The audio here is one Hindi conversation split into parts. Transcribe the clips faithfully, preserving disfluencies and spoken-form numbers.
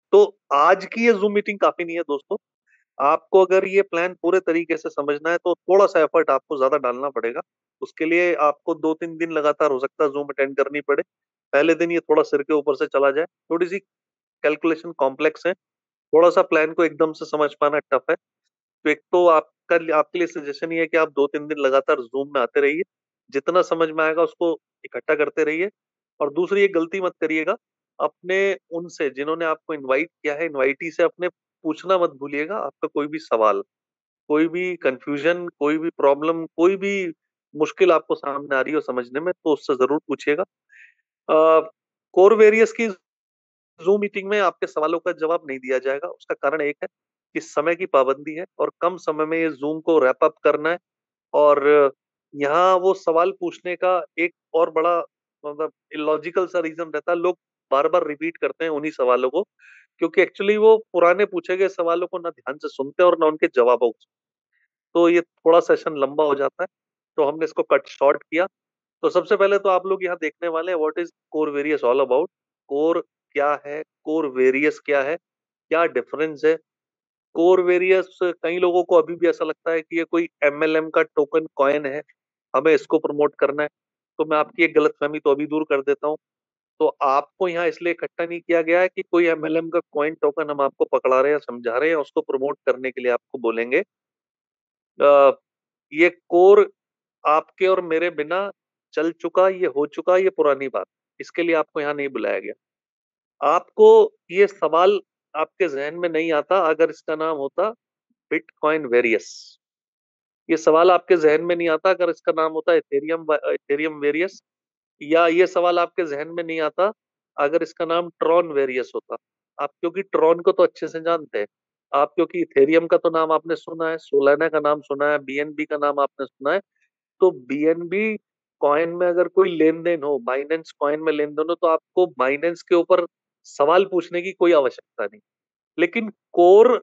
तो आज की ये जूम मीटिंग काफी नहीं है दोस्तों। आपको अगर ये प्लान पूरे तरीके से समझना है तो थोड़ा सा एफर्ट आपको ज्यादा डालना पड़ेगा। उसके लिए आपको दो तीन दिन लगातार हो सकता है जूम अटेंड करनी पड़े। पहले दिन ये थोड़ा सिर के ऊपर से चला जाए, थोड़ी सी कैलकुलेशन कॉम्प्लेक्स है, थोड़ा सा प्लान को एकदम से समझ पाना टफ है। तो एक तो आपका आपके लिए सजेशन ये है कि आप दो तीन दिन लगातार जूम में आते रहिए, जितना समझ में आएगा उसको इकट्ठा करते रहिए। और दूसरी एक गलती मत करिएगा, अपने उनसे जिन्होंने आपको इनवाइट किया है, इनवाइटी से अपने पूछना मत भूलिएगा आपका कोई भी सवाल, कोई भी कंफ्यूजन, कोई भी प्रॉब्लम, कोई भी मुश्किल आपको सामने आ रही हो समझने में, तो उससे जरूर पूछिएगा। कोर वेरियस की जूम मीटिंग में आपके सवालों का जवाब नहीं दिया जाएगा। उसका कारण एक है कि समय की पाबंदी है और कम समय में ये जूम को रैप अप करना है। और यहाँ वो सवाल पूछने का एक और बड़ा मतलब इलॉजिकल सा रीजन रहता है, लोग बार बार रिपीट करते हैं उन्हीं सवालों को, क्योंकि एक्चुअली वो पुराने पूछे गए सवालों को ना ध्यान से सुनते हैं और ना उनके जवाबों को। तो ये थोड़ा सेशन लंबा हो जाता है, तो हमने इसको कट शॉर्ट किया। तो सबसे पहले तो आप लोग यहाँ देखने वाले हैं what is Core Various all about. Core क्या है, कोर वेरियस क्या है, क्या डिफरेंस है। कोर वेरियस कई लोगों को अभी भी ऐसा लगता है कि ये कोई एमएलएम का टोकन कॉइन है, हमें इसको प्रमोट करना है। तो मैं आपकी एक गलतफहमी तो अभी दूर कर देता हूँ। तो आपको यहाँ इसलिए इकट्ठा नहीं किया गया है कि कोई एमएलएम का कॉइन टोकन हम आपको पकड़ा रहे हैं, समझा रहे हैं, उसको प्रमोट करने के लिए आपको बोलेंगे। अ, ये कोर आपके और मेरे बिना चल चुका, ये हो चुका, ये पुरानी बात। इसके लिए आपको यहाँ नहीं बुलाया गया। आपको ये सवाल आपके जहन में नहीं आता अगर इसका नाम होता बिटकॉइन वेरियस। ये सवाल आपके जहन में नहीं आता अगर इसका नाम होता इथेरियम इथेरियम वेरियस। या ये सवाल आपके जहन में नहीं आता अगर इसका नाम ट्रॉन वेरियस होता। आप क्योंकि ट्रॉन को तो अच्छे से जानते हैं, आप क्योंकि इथेरियम का तो नाम आपने सुना है, सोलाना का नाम सुना है, बीएनबी का नाम आपने सुना है। तो बीएनबी कॉइन में अगर कोई लेन देन हो, बाइनेंस कॉइन में लेन देन हो, तो आपको बाइनेंस के ऊपर सवाल पूछने की कोई आवश्यकता नहीं। लेकिन कोर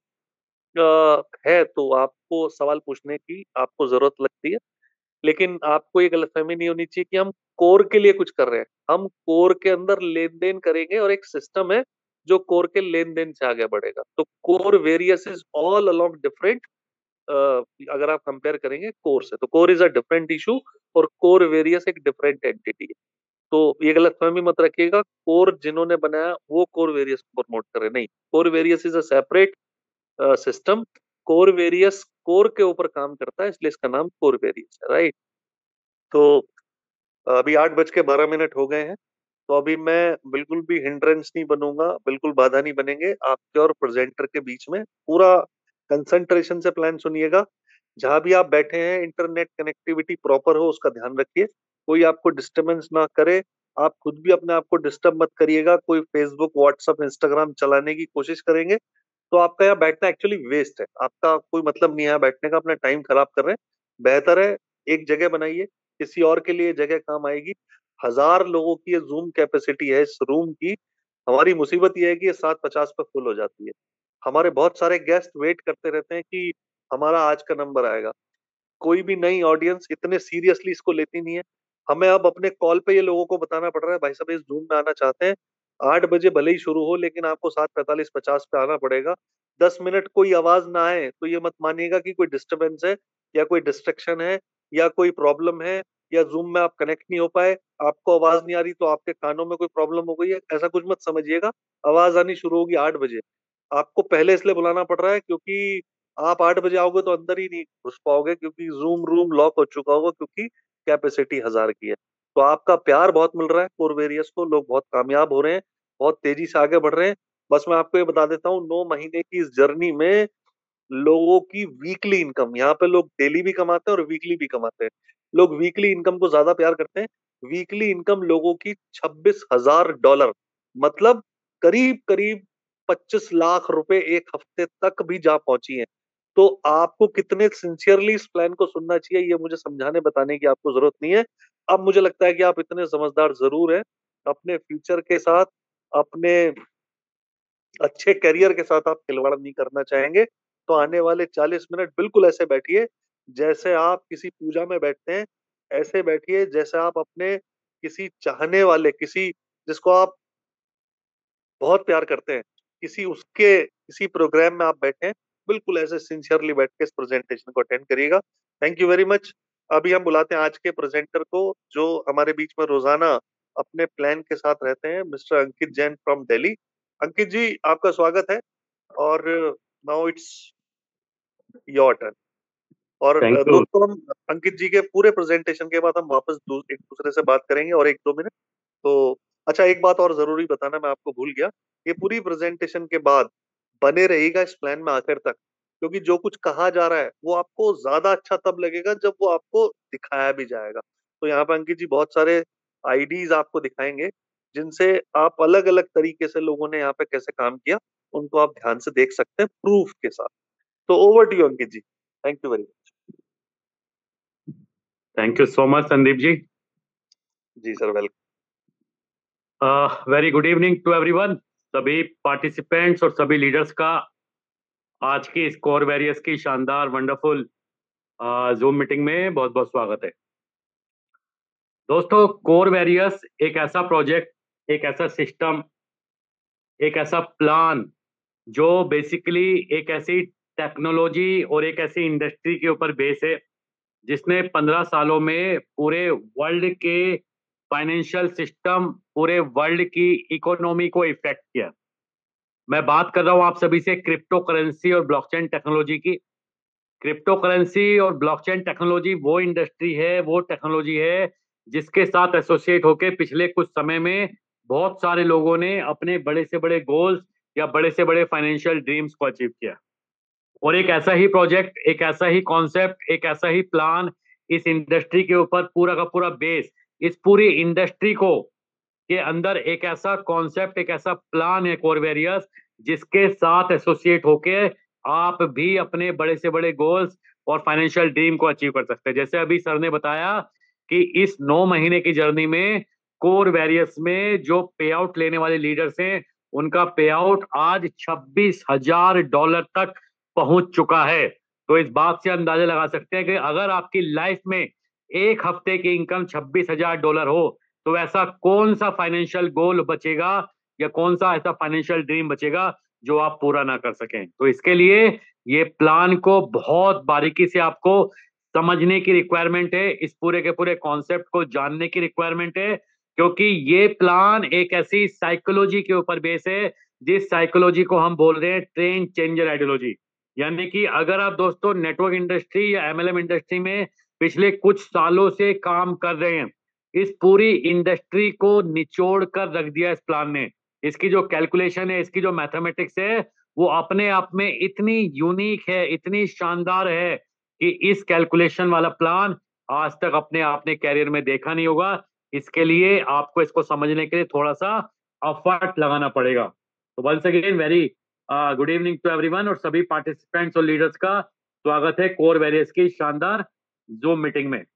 है तो आपको सवाल पूछने की आपको जरूरत लगती है। लेकिन आपको ये गलतफहमी नहीं होनी चाहिए कि हम कोर के लिए कुछ कर रहे हैं। हम कोर के अंदर लेन देन करेंगे और एक सिस्टम है जो कोर के लेन देन से आगे बढ़ेगा। तो Core Various is all along different. अगर आप कंपेयर करेंगे कोर से, तो Core is a different issue और कोर वेरियस एक डिफरेंट एंटिटी है। तो ये गलतफहमी मत रखिएगा, कोर जिन्होंने बनाया वो कोर वेरियस को प्रमोट कर रहे नहीं। Core Various is a separate system. Core Various Core के ऊपर काम करता है, इसलिए इसका नाम कोर वेरियस है, राइट। तो अभी आठ बज के बारह मिनट हो गए हैं। तो अभी मैं बिल्कुल भी हिंड्रेंस नहीं बनूंगा, बिल्कुल बाधा नहीं बनेंगे आपके और प्रेजेंटर के बीच में। पूरा कंसंट्रेशन से प्लान सुनिएगा। जहां भी आप बैठे हैं इंटरनेट कनेक्टिविटी प्रॉपर हो, उसका ध्यान रखिए, कोई आपको डिस्टरबेंस ना करे। आप खुद भी अपने आप को डिस्टर्ब मत करिएगा। कोई फेसबुक व्हाट्सएप इंस्टाग्राम चलाने की कोशिश करेंगे तो आपका यहाँ बैठना एक्चुअली वेस्ट है, आपका कोई मतलब नहीं है यहाँ बैठने का, अपना टाइम खराब कर रहे हैं। बेहतर है एक जगह बनाइए, किसी और के लिए जगह काम आएगी। हजार लोगों की ये जूम कैपेसिटी है इस रूम की। हमारी मुसीबत ये है कि ये सात पचास पे फुल हो जाती है। हमारे बहुत सारे गेस्ट वेट करते रहते हैं कि हमारा आज का नंबर आएगा। कोई भी नई ऑडियंस इतने सीरियसली इसको लेती नहीं है। हमें अब अपने कॉल पे ये लोगों को बताना पड़ रहा है, भाई साहब इस जूम में आना चाहते हैं, आठ बजे भले ही शुरू हो लेकिन आपको सात पैंतालीस पचास पे आना पड़ेगा। दस मिनट कोई आवाज ना आए तो ये मत मानिएगा कि कोई डिस्टरबेंस है या कोई डिस्ट्रक्शन है या कोई प्रॉब्लम है, या जूम में आप कनेक्ट नहीं हो पाए, आपको आवाज नहीं आ रही तो आपके कानों में कोई प्रॉब्लम हो गई है, ऐसा कुछ मत समझिएगा। आवाज आनी शुरू होगी आठ बजे। आपको पहले इसलिए बुलाना पड़ रहा है क्योंकि आप आठ बजे आओगे तो अंदर ही नहीं घुस पाओगे, क्योंकि जूम रूम लॉक हो चुका होगा, क्योंकि कैपेसिटी हजार की है। तो आपका प्यार बहुत मिल रहा है कोरवेरियस को, लोग बहुत कामयाब हो रहे हैं, बहुत तेजी से आगे बढ़ रहे हैं। बस मैं आपको ये बता देता हूँ, नौ महीने की इस जर्नी में लोगों की वीकली इनकम, यहाँ पे लोग डेली भी कमाते हैं और वीकली भी कमाते हैं। लोग वीकली इनकम को ज्यादा प्यार करते हैं। वीकली इनकम लोगों की छब्बीस हजार डॉलर, मतलब करीब करीब पच्चीस लाख रुपए एक हफ्ते तक भी जा पहुंची है। तो आपको कितने सिंसियरली इस प्लान को सुनना चाहिए ये मुझे समझाने बताने की आपको जरूरत नहीं है। अब मुझे लगता है कि आप इतने समझदार जरूर हैं, अपने फ्यूचर के साथ, अपने अच्छे करियर के साथ आप खिलवाड़ नहीं करना चाहेंगे। तो आने वाले चालीस मिनट बिल्कुल ऐसे बैठिए जैसे आप किसी पूजा में बैठते हैं। ऐसे बैठिए जैसे आप अपने किसी चाहने वाले, किसी जिसको आप बहुत प्यार करते हैं, किसी उसके किसी प्रोग्राम में आप बैठे हैं, बिल्कुल ऐसे सिंसियरली बैठ के इस प्रेजेंटेशन को अटेंड करिएगा। Thank you very much. अभी हम बुलाते हैं आज के प्रेजेंटर को, जो हमारे बीच में रोजाना अपने प्लान के साथ रहते हैं, मिस्टर अंकित जैन फ्रॉम दिल्ली। अंकित जी, आपका स्वागत है। और नाउ इट्स योर टर्न। और थैंक अ, यू। दोस्तों, हम अंकित जी के पूरे प्रेजेंटेशन के बाद हम वापस दू, एक दूसरे से बात करेंगे, और एक दो मिनट तो अच्छा, एक बात और जरूरी बताना मैं आपको भूल गया। ये पूरी प्रेजेंटेशन के बाद बने रहेगा इस प्लान में आखिर तक, क्योंकि जो कुछ कहा जा रहा है वो आपको ज्यादा अच्छा तब लगेगा जब वो आपको दिखाया भी जाएगा। तो यहाँ पे अंकित जी बहुत सारे आईडीज आपको दिखाएंगे, जिनसे आप अलग अलग तरीके से लोगों ने यहाँ पे कैसे काम किया, उनको आप ध्यान से देख सकते हैं प्रूफ के साथ। तो over to you Ankit ji. Thank you very much. Thank you so much Sandeep ji. जी sir, welcome. Very good evening to everyone. सभी पार्टिसिपेंट्स और सभी लीडर्स का आज की इस कोर वेरियस की शानदार वंडरफुल जूम मीटिंग में बहुत बहुत स्वागत है। दोस्तों, कोर वेरियस एक ऐसा प्रोजेक्ट, एक ऐसा सिस्टम, एक ऐसा प्लान जो बेसिकली एक ऐसी टेक्नोलॉजी और एक ऐसी इंडस्ट्री के ऊपर बेस है जिसने पंद्रह सालों में पूरे वर्ल्ड के फाइनेंशियल सिस्टम, पूरे वर्ल्ड की इकोनॉमी को इफेक्ट किया। मैं बात कर रहा हूं आप सभी से क्रिप्टो करेंसी और ब्लॉकचेन टेक्नोलॉजी की। क्रिप्टो करेंसी और ब्लॉकचेन टेक्नोलॉजी वो इंडस्ट्री है, वो टेक्नोलॉजी है जिसके साथ एसोसिएट होकर पिछले कुछ समय में बहुत सारे लोगों ने अपने बड़े से बड़े गोल्स या बड़े से बड़े फाइनेंशियल ड्रीम्स को अचीव किया। और एक ऐसा ही प्रोजेक्ट, एक ऐसा ही कॉन्सेप्ट, एक ऐसा ही प्लान इस इंडस्ट्री के ऊपर पूरा का पूरा बेस, इस पूरी इंडस्ट्री को के अंदर एक ऐसा कॉन्सेप्ट, एक ऐसा प्लान है कोर वेरियस, जिसके साथ एसोसिएट होके आप भी अपने बड़े से बड़े गोल्स और फाइनेंशियल ड्रीम को अचीव कर सकते हैं। जैसे अभी सर ने बताया कि इस नौ महीने की जर्नी में कोर वेरियस में जो पे आउट लेने वाले लीडर्स हैं, उनका पे आउट आज छब्बीस हजार डॉलर तक पहुंच चुका है। तो इस बात से अंदाजा लगा सकते हैं कि अगर आपकी लाइफ में एक हफ्ते की इनकम छब्बीस हजार डॉलर हो, तो ऐसा कौन सा फाइनेंशियल गोल बचेगा या कौन सा ऐसा फाइनेंशियल ड्रीम बचेगा जो आप पूरा ना कर सकें। तो इसके लिए ये प्लान को बहुत बारीकी से आपको समझने की रिक्वायरमेंट है, इस पूरे के पूरे कॉन्सेप्ट को जानने की रिक्वायरमेंट है, क्योंकि ये प्लान एक ऐसी साइकोलॉजी के ऊपर बेस है जिस साइकोलॉजी को हम बोल रहे हैं ट्रेंड चेंजर आइडियोलॉजी। यानी कि अगर आप दोस्तों नेटवर्क इंडस्ट्री या एमएलएम इंडस्ट्री में पिछले कुछ सालों से काम कर रहे हैं, इस पूरी इंडस्ट्री को निचोड़ कर रख दिया इस प्लान ने। इसकी जो कैलकुलेशन है, इसकी जो मैथमेटिक्स है, वो अपने आप में इतनी यूनिक है, इतनी शानदार है कि इस कैलकुलेशन वाला प्लान आज तक अपने आपने कैरियर में देखा नहीं होगा। इसके लिए आपको इसको समझने के लिए थोड़ा सा एफर्ट लगाना पड़ेगा। तो once again very good evening to everyone, और सभी पार्टिसिपेंट्स और लीडर्स का स्वागत है कोर वेरियस की शानदार जूम मीटिंग में।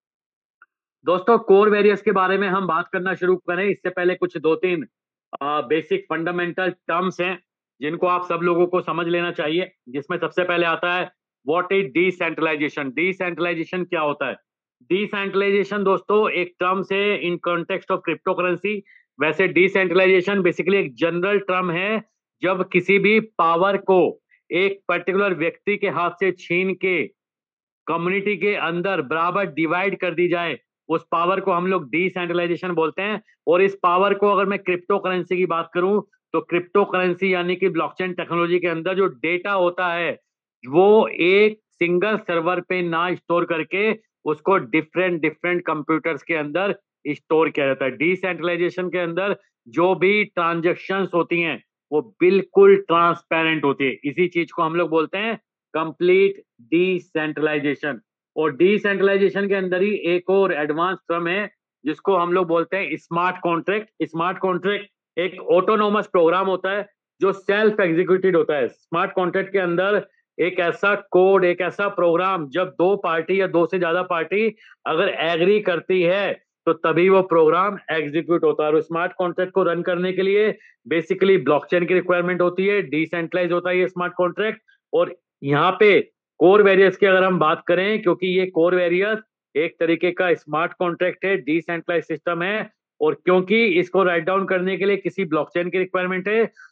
दोस्तों, कोर वेरियस के बारे में हम बात करना शुरू करें इससे पहले कुछ दो तीन बेसिक फंडामेंटल टर्म्स हैं जिनको आप सब लोगों को समझ लेना चाहिए, जिसमें सबसे पहले आता है व्हाट इज डिसेंट्रलाइजेशन। डिसेंट्रलाइजेशन क्या होता है? डिसेंट्रलाइजेशन दोस्तों एक टर्म से in context of cryptocurrency. वैसे डिसेंट्रलाइजेशन बेसिकली एक जनरल टर्म है जब किसी भी पावर को एक पर्टिकुलर व्यक्ति के हाथ से छीन के कम्युनिटी के अंदर बराबर डिवाइड कर दी जाए, उस पावर को हम लोग डिसेंट्रलाइजेशन बोलते हैं। और इस पावर को अगर मैं क्रिप्टो करेंसी की बात करूं, तो क्रिप्टो करेंसी यानी कि ब्लॉकचेन टेक्नोलॉजी के अंदर जो डेटा होता है, वो एक सिंगल सर्वर पे ना स्टोर करके उसको डिफरेंट डिफरेंट कंप्यूटर्स के अंदर स्टोर किया जाता है। डिसेंट्रलाइजेशन के अंदर जो भी ट्रांजेक्शन्स होती हैं वो बिल्कुल ट्रांसपेरेंट होती है। इसी चीज को हम लोग बोलते हैं कंप्लीट डिसेंट्रलाइजेशन। और डिसेंट्रलाइजेशन के अंदर ही एक और एडवांस टर्म है जिसको हम लोग बोलते हैं स्मार्ट कॉन्ट्रैक्ट। स्मार्ट कॉन्ट्रैक्ट एक ऑटोनोमस प्रोग्राम होता है जो सेल्फ एग्जीक्यूटेड होता है। स्मार्ट कॉन्ट्रैक्ट के अंदर एक ऐसा कोड, एक ऐसा प्रोग्राम, जब दो पार्टी या दो से ज्यादा पार्टी अगर एग्री करती है तो तभी वो प्रोग्राम एग्जीक्यूट होता है। और स्मार्ट कॉन्ट्रैक्ट को रन करने के लिए बेसिकली ब्लॉकचेन की रिक्वायरमेंट होती है, डिसेंट्रलाइज होता है ये स्मार्ट कॉन्ट्रैक्ट। और यहाँ पे कोर वेरियस की अगर हम बात करें, क्योंकि ये कोर वेरियस एक तरीके का स्मार्ट कॉन्ट्रैक्ट है, डिसेंट्रलाइज सिस्टम है, और क्योंकि इसको राइट डाउन करने के लिए किसी ब्लॉकचेन की रिक्वायरमेंट है,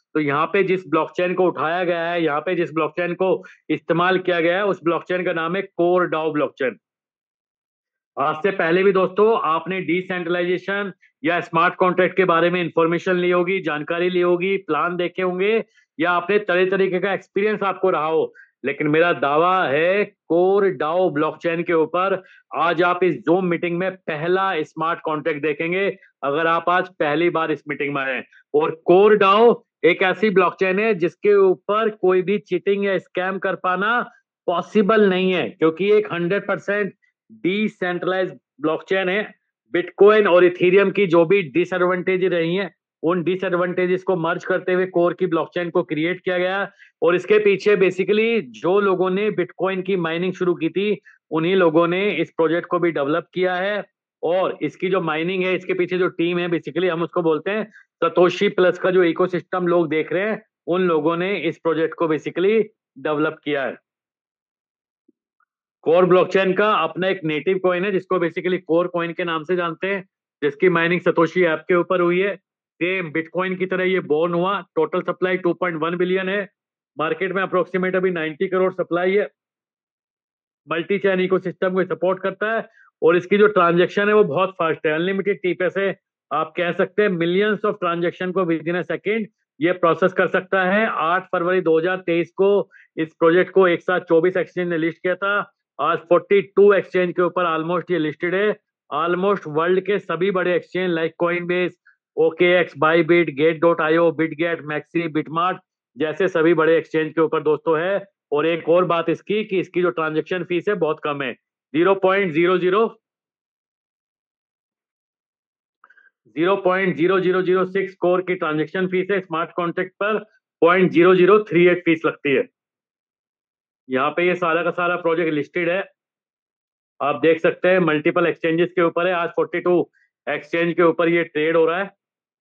तो यहाँ पे जिस ब्लॉकचेन को उठाया गया है, यहाँ पे जिस ब्लॉकचेन को इस्तेमाल किया गया है, उस ब्लॉकचेन का नाम है कोर डाओ ब्लॉकचेन। आज से पहले भी दोस्तों आपने डिसेंट्रलाइजेशन या स्मार्ट कॉन्ट्रैक्ट के बारे में इंफॉर्मेशन ली होगी, जानकारी ली होगी, प्लान देखे होंगे, या आपने तरह तरीके का एक्सपीरियंस आपको रहा हो, लेकिन मेरा दावा है कोर डाओ ब्लॉकचेन के ऊपर आज आप इस जूम मीटिंग में पहला स्मार्ट कॉन्ट्रैक्ट देखेंगे, अगर आप आज पहली बार इस मीटिंग में आए। और कोर डाओ एक ऐसी ब्लॉकचेन है जिसके ऊपर कोई भी चीटिंग या स्कैम कर पाना पॉसिबल नहीं है, क्योंकि एक हंड्रेड परसेंट डिसेंट्रलाइज ब्लॉकचेन है। बिटकॉइन और इथेरियम की जो भी डिसएडवांटेज रही हैं, उन डिसएडवांटेजेस को मर्ज करते हुए कोर की ब्लॉकचेन को क्रिएट किया गया। और इसके पीछे बेसिकली जो लोगों ने बिटकॉइन की माइनिंग शुरू की थी, उन्हीं लोगों ने इस प्रोजेक्ट को भी डेवलप किया है। और इसकी जो माइनिंग है, इसके पीछे जो टीम है, बेसिकली हम उसको बोलते हैं सतोशी प्लस का जो इकोसिस्टम लोग देख रहे हैं, उन लोगों ने इस प्रोजेक्ट को बेसिकली डेवलप किया है। कोर ब्लॉकचेन का अपना एक नेटिव कॉइन है जिसको बेसिकली कोर कॉइन के नाम से जानते हैं, जिसकी माइनिंग सतोशी ऐप के ऊपर हुई है। सेम बिटकॉइन की तरह ये बोर्न हुआ। Total supply two point one billion है। मार्केट में अप्रोक्सीमेट अभी नाइंटी करोड़ सप्लाई है। मल्टी चैन इकोसिस्टम को सपोर्ट करता है और इसकी जो ट्रांजैक्शन है वो बहुत फास्ट है। अनलिमिटेड टी पैसे आप कह सकते हैं, मिलियंस ऑफ ट्रांजैक्शन को विद इन अ सेकेंड ये प्रोसेस कर सकता है। आठ फरवरी दो हज़ार तेईस को इस प्रोजेक्ट को एक साथ चौबीस एक्सचेंज ने लिस्ट किया था। आज बयालीस एक्सचेंज के ऊपर ऑलमोस्ट ये लिस्टेड है। ऑलमोस्ट वर्ल्ड के सभी बड़े exchange like Coinbase, OKX, Bybit, Gate dot IO, Bitget, MEXC, Bitmart जैसे सभी बड़े एक्सचेंज के ऊपर दोस्तों है। और एक और बात इसकी कि इसकी जो ट्रांजैक्शन फीस है बहुत कम है, zero point zero zero zero point zero zero zero six Core की ट्रांजैक्शन फीस है। स्मार्ट कॉन्ट्रैक्ट पर point zero zero three eight fees लगती है। यहाँ पे ये सारा का सारा प्रोजेक्ट लिस्टेड है, आप देख सकते हैं। मल्टीपल एक्सचेंजेस के ऊपर है। आज बयालीस एक्सचेंज के ऊपर ये ट्रेड हो रहा है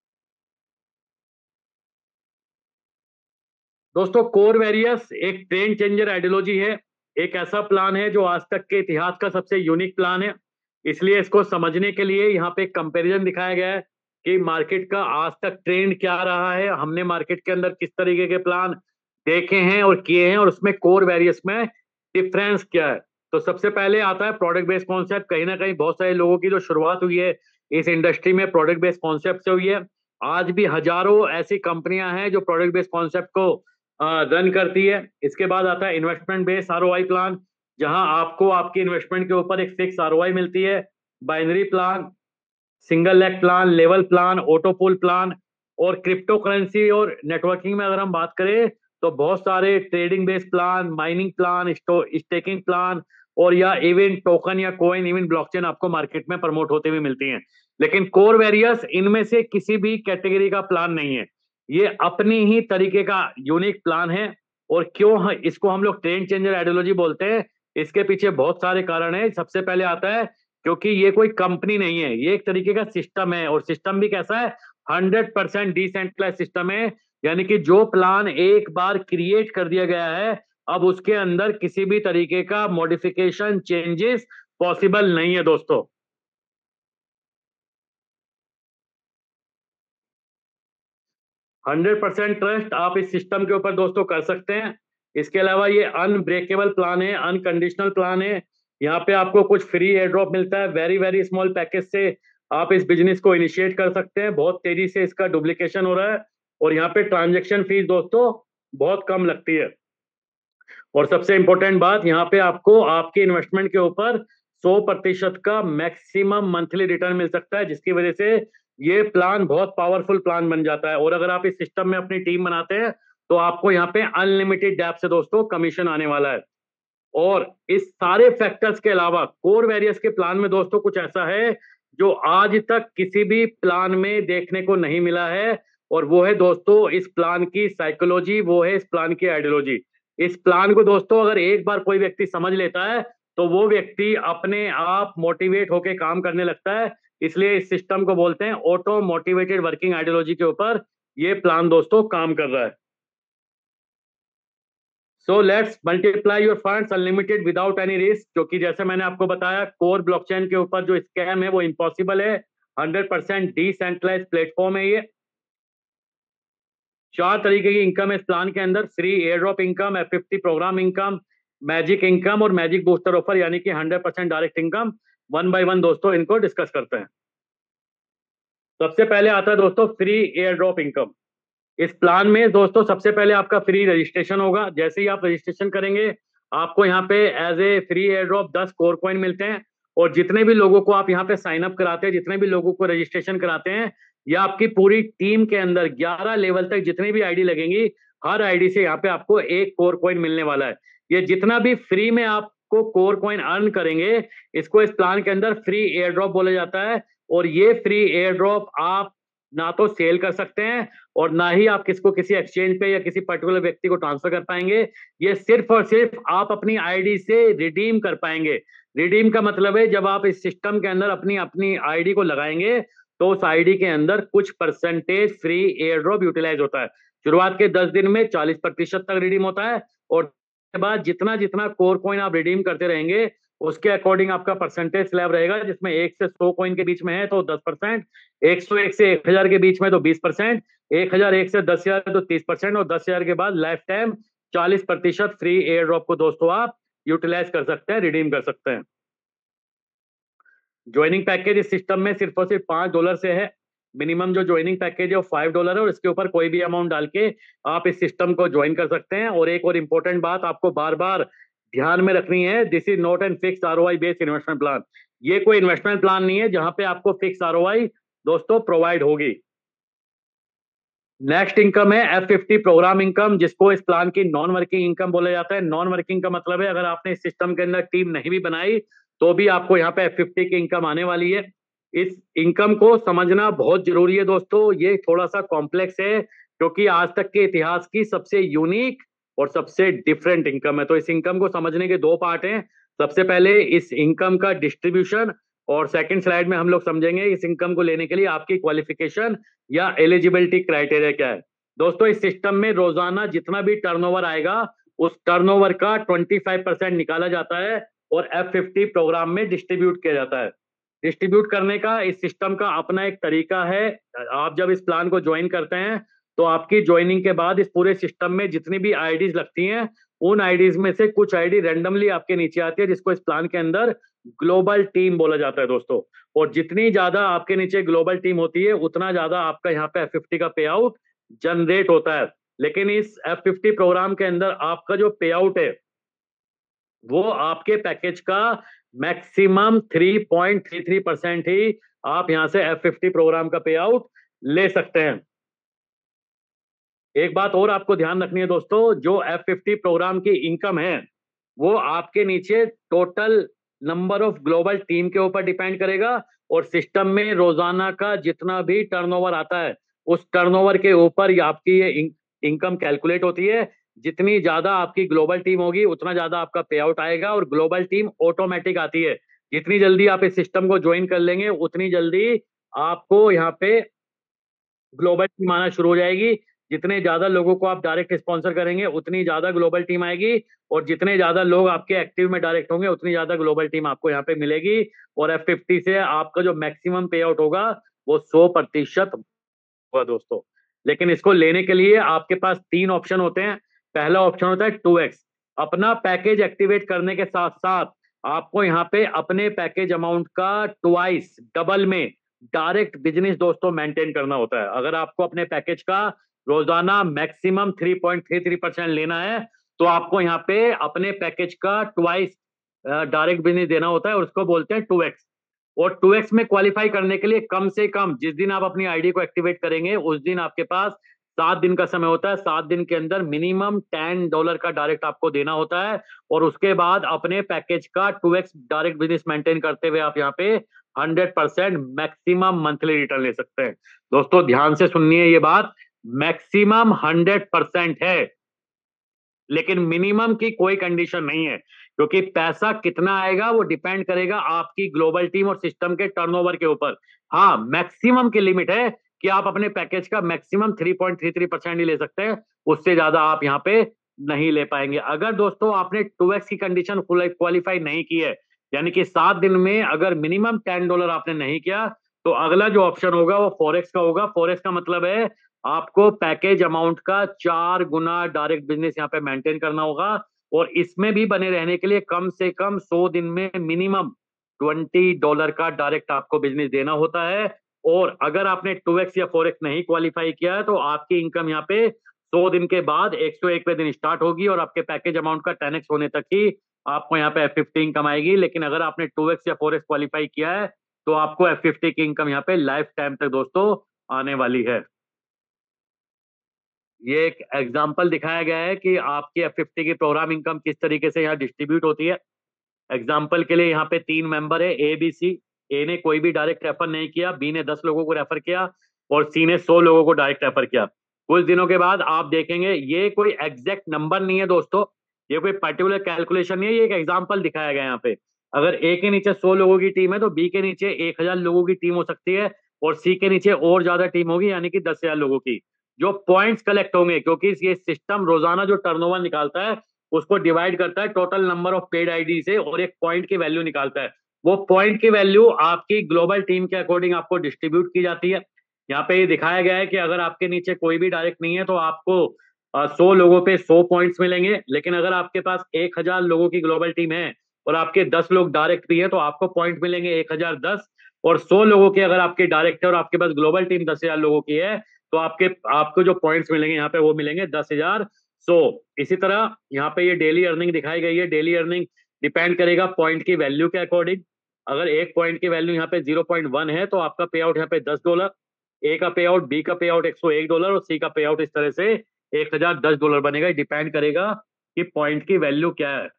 दोस्तों। कोर वेरियस एक ट्रेंड चेंजर आइडियोलॉजी है, एक ऐसा प्लान है जो आज तक के इतिहास का सबसे यूनिक प्लान है। इसलिए इसको समझने के लिए यहाँ पे एक कंपैरिजन दिखाया गया है कि मार्केट का आज तक ट्रेंड क्या रहा है, हमने मार्केट के अंदर किस तरीके के प्लान देखे हैं और किए हैं, और उसमें कोर वेरियस में डिफरेंस क्या है। तो सबसे पहले आता है प्रोडक्ट बेस्ड कॉन्सेप्ट। कहीं ना कहीं बहुत सारे लोगों की जो शुरुआत हुई है इस इंडस्ट्री में प्रोडक्ट बेस्ड कॉन्सेप्ट से हुई है। आज भी हजारों ऐसी कंपनियां हैं जो प्रोडक्ट बेस्ड कॉन्सेप्ट को रन करती है। इसके बाद आता है इन्वेस्टमेंट बेस्ड आरओआई प्लान, जहां आपको आपकी इन्वेस्टमेंट के ऊपर एक फिक्स आरओआई मिलती है। Binary plan, single leg plan, level plan, auto pool plan. और क्रिप्टो करेंसी और नेटवर्किंग में अगर हम बात करें तो बहुत सारे trading based plan, mining plan, staking plan, और या इवन टोकन या कोइन, इवन ब्लॉकचेन आपको मार्केट में प्रमोट होते हुए मिलती हैं। लेकिन कोर वेरियस इनमें से किसी भी कैटेगरी का प्लान नहीं है, ये अपनी ही तरीके का यूनिक प्लान है। और क्यों इसको हम लोग ट्रेंड चेंजर आइडियोलॉजी बोलते हैं, इसके पीछे बहुत सारे कारण है। सबसे पहले आता है क्योंकि ये कोई कंपनी नहीं है, ये एक तरीके का सिस्टम है। और सिस्टम भी कैसा है, हंड्रेड परसेंट डिसेंट्रलाइज सिस्टम है। यानी कि जो प्लान एक बार क्रिएट कर दिया गया है, अब उसके अंदर किसी भी तरीके का मॉडिफिकेशन, चेंजेस पॉसिबल नहीं है दोस्तों। हंड्रेड परसेंट ट्रस्ट आप इस सिस्टम के ऊपर दोस्तों कर सकते हैं। इसके अलावा ये अनब्रेकेबल प्लान है, अनकंडीशनल प्लान है। यहाँ पे आपको कुछ फ्री एयर ड्रॉप मिलता है, वेरी वेरी स्मॉल पैकेज से आप इस बिजनेस को इनिशिएट कर सकते हैं। बहुत तेजी से इसका डुप्लीकेशन हो रहा है और यहाँ पे ट्रांजेक्शन फीस दोस्तों बहुत कम लगती है। और सबसे इंपॉर्टेंट बात, यहाँ पे आपको आपके इन्वेस्टमेंट के ऊपर सौ प्रतिशत का मैक्सिमम मंथली रिटर्न मिल सकता है, जिसकी वजह से ये प्लान बहुत पावरफुल प्लान बन जाता है। और अगर आप इस सिस्टम में अपनी टीम बनाते हैं तो आपको यहाँ पे अनलिमिटेड डेप से दोस्तों कमीशन आने वाला है। और इस सारे फैक्टर्स के अलावा कोर वेरियस के प्लान में दोस्तों कुछ ऐसा है जो आज तक किसी भी प्लान में देखने को नहीं मिला है, और वो है दोस्तों इस प्लान की साइकोलॉजी, वो है इस प्लान की आइडियोलॉजी। इस प्लान को दोस्तों अगर एक बार कोई व्यक्ति समझ लेता है तो वो व्यक्ति अपने आप मोटिवेट होकर काम करने लगता है। इसलिए इस सिस्टम को बोलते हैं ऑटो मोटिवेटेड वर्किंग आइडियोलॉजी के ऊपर ये प्लान दोस्तों काम कर रहा है। So let's multiply your funds unlimited without any risk, क्योंकि जैसे मैंने आपको बताया कोर ब्लॉकचेन के ऊपर जो स्कैम है वो इम्पॉसिबल है। हंड्रेड परसेंट डिसेंट्रलाइज प्लेटफॉर्म है ये। चार तरीके की इनकम है इस प्लान के अंदर, free airdrop income, F fifty program income, magic income और मैजिक बूस्टर ऑफर, यानी कि hundred percent direct income. One by one दोस्तों इनको डिस्कस करते हैं। सबसे पहले आता है दोस्तों फ्री एयर ड्रॉप इनकम। इस प्लान में दोस्तों सबसे पहले आपका फ्री रजिस्ट्रेशन होगा। जैसे ही आप रजिस्ट्रेशन करेंगे, आपको यहाँ पे as a free airdrop दस कोर कॉइन मिलते हैं। और जितने भी लोगों को आप यहाँ पे साइन अप कराते हैं, जितने भी लोगों को रजिस्ट्रेशन कराते हैं, या आपकी पूरी टीम के अंदर ग्यारह लेवल तक जितनी भी आईडी लगेंगी, हर आईडी से यहाँ पे आपको एक कोर कॉइन मिलने वाला है। ये जितना भी फ्री में आपको कोर कॉइन अर्न करेंगे, इसको इस प्लान के अंदर फ्री एयर ड्रॉप बोला जाता है। और ये फ्री एयर ड्रॉप आप ना तो सेल कर सकते हैं और ना ही आप किसको किसी एक्सचेंज पे या किसी पर्टिकुलर व्यक्ति को ट्रांसफर कर पाएंगे। ये सिर्फ और सिर्फ आप अपनी आईडी से रिडीम कर पाएंगे। रिडीम का मतलब है जब आप इस सिस्टम के अंदर अपनी अपनी आईडी को लगाएंगे, तो उस आईडी के अंदर कुछ percentage free airdrop utilize होता है। शुरुआत के दस दिन में चालीस प्रतिशत तक रिडीम होता है, और उसके बाद जितना जितना कोर कॉइन आप रिडीम करते रहेंगे, उसके अकॉर्डिंग आपका परसेंटेज स्लैब रहेगा, जिसमें एक से सौ कॉइन के बीच में है तो दस परसेंट, एक सौ एक से एक हजार के बीच में तो बीस परसेंट, एक हजार एक से दस हजार तो तीस परसेंट, और दस हजार के बाद लाइफ टाइम चालीस प्रतिशत फ्री एयर ड्रॉप को दोस्तों आप यूटिलाइज कर सकते हैं, रिडीम कर सकते हैं। ज्वाइनिंग पैकेज इस सिस्टम में सिर्फ और सिर्फ पांच डॉलर से है। मिनिमम जो ज्वाइनिंग पैकेज है वो फाइव डॉलर है, और इसके ऊपर कोई भी अमाउंट डाल के आप इस सिस्टम को ज्वाइन कर सकते हैं। और एक और इंपॉर्टेंट बात आपको बार बार ध्यान में रखनी है, this is not an fix ROI based investment plan. ये कोई इन्वेस्टमेंट प्लान नहीं है जहां पे आपको फिक्स आरओआई दोस्तों प्रोवाइड होगी। नेक्स्ट इनकम है एफ फिफ्टी प्रोग्राम इनकम, जिसको इस प्लान की नॉन वर्किंग इनकम बोला जाता है। नॉन वर्किंग का मतलब है अगर आपने इस सिस्टम के अंदर टीम नहीं भी बनाई, तो भी आपको यहाँ पे एफ फिफ्टी की इनकम आने वाली है। इस इनकम को समझना बहुत जरूरी है दोस्तों। ये थोड़ा सा कॉम्प्लेक्स है, क्योंकि आज तक के इतिहास की सबसे यूनिक और सबसे डिफरेंट इनकम है। तो इस इनकम को समझने के दो पार्ट हैं। सबसे पहले इस इनकम का डिस्ट्रीब्यूशन, और सेकंड स्लाइड में हम लोग समझेंगे इस इनकम को लेने के लिए आपकी क्वालिफिकेशन या एलिजिबिलिटी क्राइटेरिया क्या है। दोस्तों इस सिस्टम में रोजाना जितना भी टर्नओवर आएगा, उस टर्नओवर का पच्चीस परसेंट निकाला जाता है और एफ फिफ्टी प्रोग्राम में डिस्ट्रीब्यूट किया जाता है। डिस्ट्रीब्यूट करने का इस सिस्टम का अपना एक तरीका है। आप जब इस प्लान को ज्वाइन करते हैं, तो आपकी ज्वाइनिंग के बाद इस पूरे सिस्टम में जितनी भी आईडीज लगती हैं, उन आईडीज में से कुछ आईडी रैंडमली आपके नीचे आती है, जिसको इस प्लान के अंदर ग्लोबल टीम बोला जाता है दोस्तों। और जितनी ज्यादा आपके नीचे ग्लोबल टीम होती है, उतना ज्यादा आपका यहाँ पे एफ फिफ्टी का पे आउट जनरेट होता है। लेकिन इस एफ फिफ्टी प्रोग्राम के अंदर आपका जो पे आउट है, वो आपके पैकेज का maximum three point three three percent ही आप यहां से एफ फिफ्टी प्रोग्राम का पे आउट ले सकते हैं। एक बात और आपको ध्यान रखनी है दोस्तों, जो एफ फिफ्टी प्रोग्राम की इनकम है, वो आपके नीचे total number of global team के ऊपर डिपेंड करेगा। और सिस्टम में रोजाना का जितना भी टर्नओवर आता है, उस टर्नओवर के ऊपर आपकी ये इनकम कैलकुलेट होती है। जितनी ज्यादा आपकी ग्लोबल टीम होगी, उतना ज्यादा आपका पे आउट आएगा। और ग्लोबल टीम ऑटोमेटिक आती है। जितनी जल्दी आप इस सिस्टम को ज्वाइन कर लेंगे, उतनी जल्दी आपको यहाँ पे ग्लोबल टीम आना शुरू हो जाएगी। जितने ज्यादा लोगों को आप डायरेक्ट स्पॉन्सर करेंगे, उतनी ज्यादा ग्लोबल टीम आएगी। और जितने ज्यादा लोग आपके एक्टिव में डायरेक्ट होंगे, उतनी ज्यादा ग्लोबल टीम आपको यहाँ पे मिलेगी। और एफ फिफ्टी से आपका जो मैक्सिमम पे आउट होगा, वो सौ प्रतिशत होगा दोस्तों। लेकिन इसको लेने के लिए आपके पास तीन ऑप्शन होते हैं। पहला ऑप्शन होता है टू एक्स। अपना पैकेज एक्टिवेट करने के साथ साथ आपको यहाँ पे अपने पैकेज अमाउंट का ट्वाइस डबल में डायरेक्ट बिजनेस दोस्तों मेंटेन करना होता है। अगर आपको अपने पैकेज का रोजाना maximum three point three three percent लेना है, तो आपको यहाँ पे अपने पैकेज का ट्वाइस डायरेक्ट बिजनेस देना होता है, और उसको बोलते हैं टू एक्स। और टू एक्स में क्वालिफाई करने के लिए कम से कम जिस दिन आप अपनी आईडी को एक्टिवेट करेंगे, उस दिन आपके पास सात दिन का समय होता है। सात दिन के अंदर मिनिमम टेन डॉलर का डायरेक्ट आपको देना होता है। और उसके बाद अपने पैकेज का two X direct business maintain करते हुए आप यहाँ पे hundred percent maximum monthly return ले सकते हैं। दोस्तों ध्यान से सुनिए, ये बात मैक्सिमम हंड्रेड परसेंट है, लेकिन मिनिमम की कोई कंडीशन नहीं है। क्योंकि पैसा कितना आएगा वो डिपेंड करेगा आपकी ग्लोबल टीम और सिस्टम के टर्नओवर के ऊपर। हाँ, मैक्सिमम की लिमिट है कि आप अपने पैकेज का maximum three point three three percent ही ले सकते हैं, उससे ज्यादा आप यहाँ पे नहीं ले पाएंगे। अगर दोस्तों आपने टू एक्स की कंडीशन क्वालिफाई नहीं की है, यानी कि सात दिन में अगर मिनिमम टेन डॉलर आपने नहीं किया, तो अगला जो ऑप्शन होगा वो फॉरेक्स का होगा। फॉरेक्स का मतलब है आपको पैकेज अमाउंट का चार गुना डायरेक्ट बिजनेस यहाँ पे मेंटेन करना होगा, और इसमें भी बने रहने के लिए कम से कम सौ दिन में मिनिमम ट्वेंटी डॉलर का डायरेक्ट आपको बिजनेस देना होता है। और अगर आपने टू एक्स या फोर एक्स नहीं क्वालिफाई किया है तो आपकी इनकम यहाँ पे सौ दिन के बाद एक सौ एक दिन स्टार्ट होगी, और आपके पैकेज अमाउंट का टेन एक्स होने तक ही आपको यहाँ पे एफ फिफ्टी इनकम आएगी। लेकिन अगर आपने टू एक्स या फोर एक्स क्वालिफाई किया है तो आपको एफ फिफ्टी की इनकम यहाँ पे लाइफ टाइम तक दोस्तों आने वाली है। ये एक एग्जाम्पल दिखाया गया है कि आपकी एफ फिफ्टी की प्रोग्राम इनकम किस तरीके से यहाँ डिस्ट्रीब्यूट होती है। एग्जाम्पल के लिए यहाँ पे तीन मेंबर है, ए बी सी। ए ने कोई भी डायरेक्ट रेफर नहीं किया, बी ने दस लोगों को रेफर किया, और सी ने सौ लोगों को डायरेक्ट रेफर किया। कुछ दिनों के बाद आप देखेंगे, ये कोई एग्जैक्ट नंबर नहीं है दोस्तों, ये कोई पर्टिकुलर कैलकुलेशन नहीं है, ये एक एग्जाम्पल दिखाया गया है यहाँ पे। अगर ए के नीचे सौ लोगों की टीम है तो बी के नीचे एक हजार लोगों की टीम हो सकती है, और सी के नीचे और ज्यादा टीम होगी, यानी कि दस हजार लोगों की। जो पॉइंट्स कलेक्ट होंगे, क्योंकि ये सिस्टम रोजाना जो टर्नओवर निकालता है उसको डिवाइड करता है total number of paid ID से, और एक पॉइंट की वैल्यू निकालता है। वो पॉइंट की वैल्यू आपकी ग्लोबल टीम के अकॉर्डिंग आपको डिस्ट्रीब्यूट की जाती है। यहाँ पे ये दिखाया गया है कि अगर आपके नीचे कोई भी डायरेक्ट नहीं है तो आपको सौ लोगों पे सौ पॉइंट्स मिलेंगे, लेकिन अगर आपके पास एक हजार लोगों की ग्लोबल टीम है और आपके दस लोग डायरेक्ट भी है तो आपको पॉइंट मिलेंगे एक हजार दस। और सौ लोगों के अगर आपके डायरेक्ट है और आपके पास ग्लोबल टीम दस हजार लोगों की है तो आपके आपको जो पॉइंट्स मिलेंगे यहाँ पे वो मिलेंगे दस हजार सौ। इसी तरह यहाँ पे ये डेली अर्निंग दिखाई गई है। डेली अर्निंग डिपेंड करेगा पॉइंट की वैल्यू के अकॉर्डिंग। अगर एक पॉइंट की वैल्यू यहाँ पे जीरो पॉइंट वन है तो आपका पे आउट यहाँ पे दस डॉलर, ए का पे आउट, बी का पे आउट एक सौ एक डॉलर और सी का पे आउट इस तरह से एक हजार दस डॉलर बनेगा। डिपेंड करेगा कि पॉइंट की वैल्यू क्या है।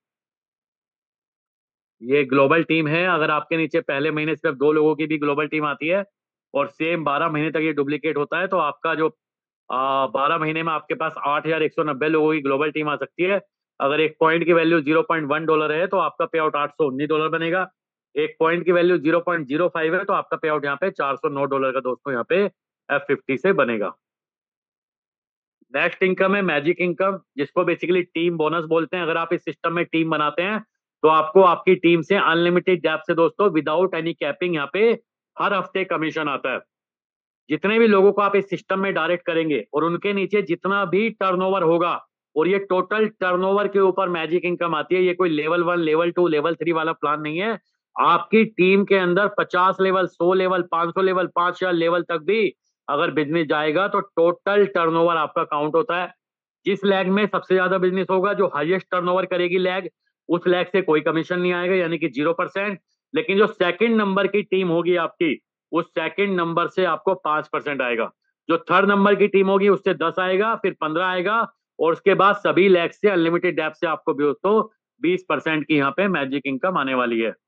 ये ग्लोबल टीम है। अगर आपके नीचे पहले महीने सिर्फ दो लोगों की भी ग्लोबल टीम आती है और सेम बारह महीने तक ये डुप्लीकेट होता है तो आपका जो बारह महीने में आपके पास आठ हजार एक सौ नब्बे लोगों की ग्लोबल टीम आ सकती है। अगर एक पॉइंट की value zero point one dollar है तो आपका पे आउट आठ सौ उन्नीस डॉलर बनेगा। एक पॉइंट की value zero point zero five है तो आपका पे आउट यहाँ पे चार सौ नौ डॉलर का दोस्तों यहाँ पे एफ फिफ्टी से बनेगा। नेक्स्ट इनकम है मैजिक इनकम, जिसको बेसिकली टीम बोनस बोलते हैं। अगर आप इस सिस्टम में टीम बनाते हैं तो आपको आपकी टीम से अनलिमिटेड डेप्थ से दोस्तों विदाउट एनी कैपिंग यहाँ पे हर हफ्ते कमीशन आता है। जितने भी लोगों को आप इस सिस्टम में डायरेक्ट करेंगे और उनके नीचे जितना भी टर्नओवर होगा, और ये टोटल टर्नओवर के ऊपर मैजिक इनकम आती है। ये कोई level one level two level three वाला प्लान नहीं है। आपकी टीम के अंदर पचास लेवल सौ लेवल पांच सौ लेवल पांच हजार लेवल तक भी अगर बिजनेस जाएगा तो टोटल टर्नओवर आपका काउंट होता है। जिस लैग में सबसे ज्यादा बिजनेस होगा, जो हाईएस्ट टर्नओवर करेगी लैग, उस लैग से कोई कमीशन नहीं आएगा, यानी कि जीरो परसेंट। लेकिन जो सेकंड नंबर की टीम होगी आपकी, उस सेकंड नंबर से आपको पांच परसेंट आएगा। जो थर्ड नंबर की टीम होगी उससे दस आएगा, फिर पंद्रह आएगा, और उसके बाद सभी लैग से अनलिमिटेड डेप से आपको भी दोस्तों बीस परसेंट की यहाँ पे मैजिक इनकम आने वाली है।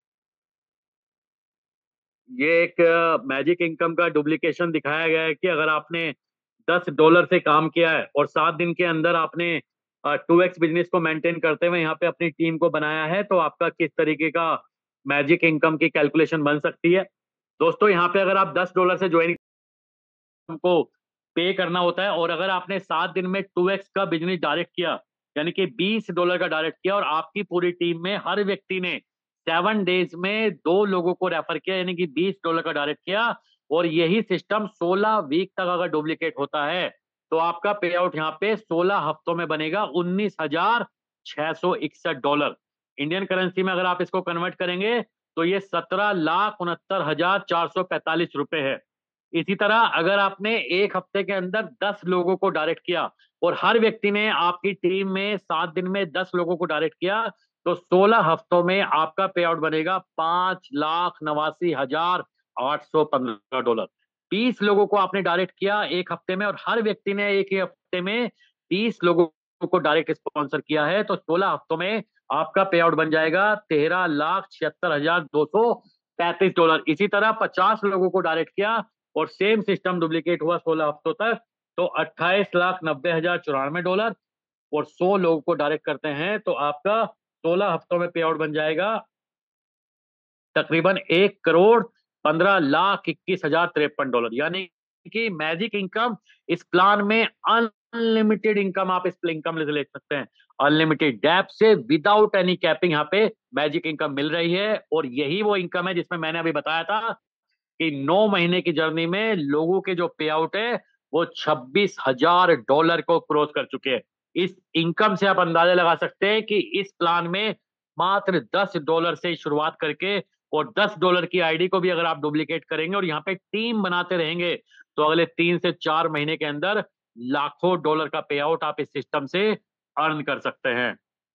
ये एक मैजिक इनकम का डुप्लीकेशन दिखाया गया है कि अगर आपने दस डॉलर से काम किया है और सात दिन के अंदर आपने टू एक्स बिजनेस को मेंटेन करते हुए यहाँ पे अपनी टीम को बनाया है तो आपका किस तरीके का मैजिक इनकम की कैलकुलेशन बन सकती है। दोस्तों यहाँ पे अगर आप दस डॉलर से ज्वाइन को पे करना होता है, और अगर आपने सात दिन में टू एक्स का बिजनेस डायरेक्ट किया यानी कि बीस डॉलर का डायरेक्ट किया, और आपकी पूरी टीम में हर व्यक्ति ने सेवन डेज में दो लोगों को रेफर किया यानी कि बीस डॉलर का डायरेक्ट किया, और यही सिस्टम सोलह वीक तक अगर डुप्लीकेट होता है तो आपका पे आउट यहाँ पे सोलह हफ्तों में बनेगा उन्नीस हजार छह सौ इकसठ डॉलर। इंडियन करेंसी में अगर आप इसको कन्वर्ट करेंगे तो ये सत्रह लाख उनहत्तर हजार चार सौ पैंतालीस रुपए है। इसी तरह अगर आपने एक हफ्ते के अंदर दस लोगों को डायरेक्ट किया और हर व्यक्ति ने आपकी टीम में सात दिन में दस लोगों को डायरेक्ट किया तो सोलह हफ्तों में आपका पे आउट बनेगा पांच लाख नवासी हजार आठ सौ पंद्रह डॉलर। बीस लोगों को आपने डायरेक्ट किया एक हफ्ते में और हर व्यक्ति ने एक ही हफ्ते में बीस लोगों को डायरेक्ट स्पॉन्सर किया है तो सोलह हफ्तों में आपका पे आउट बन जाएगा तेरह लाख छिहत्तर हजार दो सौ पैंतीस डॉलर। इसी तरह पचास लोगों को डायरेक्ट किया और सेम सिस्टम डुप्लीकेट हुआ सोलह हफ्तों तक तो अट्ठाईस लाख नब्बे हजार चौरानवे डॉलर। और सौ लोगों को डायरेक्ट करते हैं तो आपका सोलह हफ्तों में पे आउट बन जाएगा तकरीबन एक करोड़ पंद्रह लाख इक्कीस हजार तिरपन डॉलर। यानी कि मैजिक इनकम इस प्लान में अनलिमिटेड इनकम आप इस इनकम से ले सकते हैं। अनलिमिटेड डैप से विदाउट एनी कैपिंग यहाँ पे मैजिक इनकम मिल रही है, और यही वो इनकम है जिसमें मैंने अभी बताया था कि नौ महीने की जर्नी में लोगों के जो पे आउट है वो छब्बीस हजार डॉलर को क्रॉस कर चुके हैं। इस इनकम से आप अंदाजा लगा सकते हैं कि इस प्लान में मात्र दस डॉलर से शुरुआत करके, और दस डॉलर की आईडी को भी अगर आप डुप्लीकेट करेंगे और यहाँ पे टीम बनाते रहेंगे, तो अगले तीन से चार महीने के अंदर लाखों डॉलर का पे आउट आप इस सिस्टम से अर्न कर सकते हैं।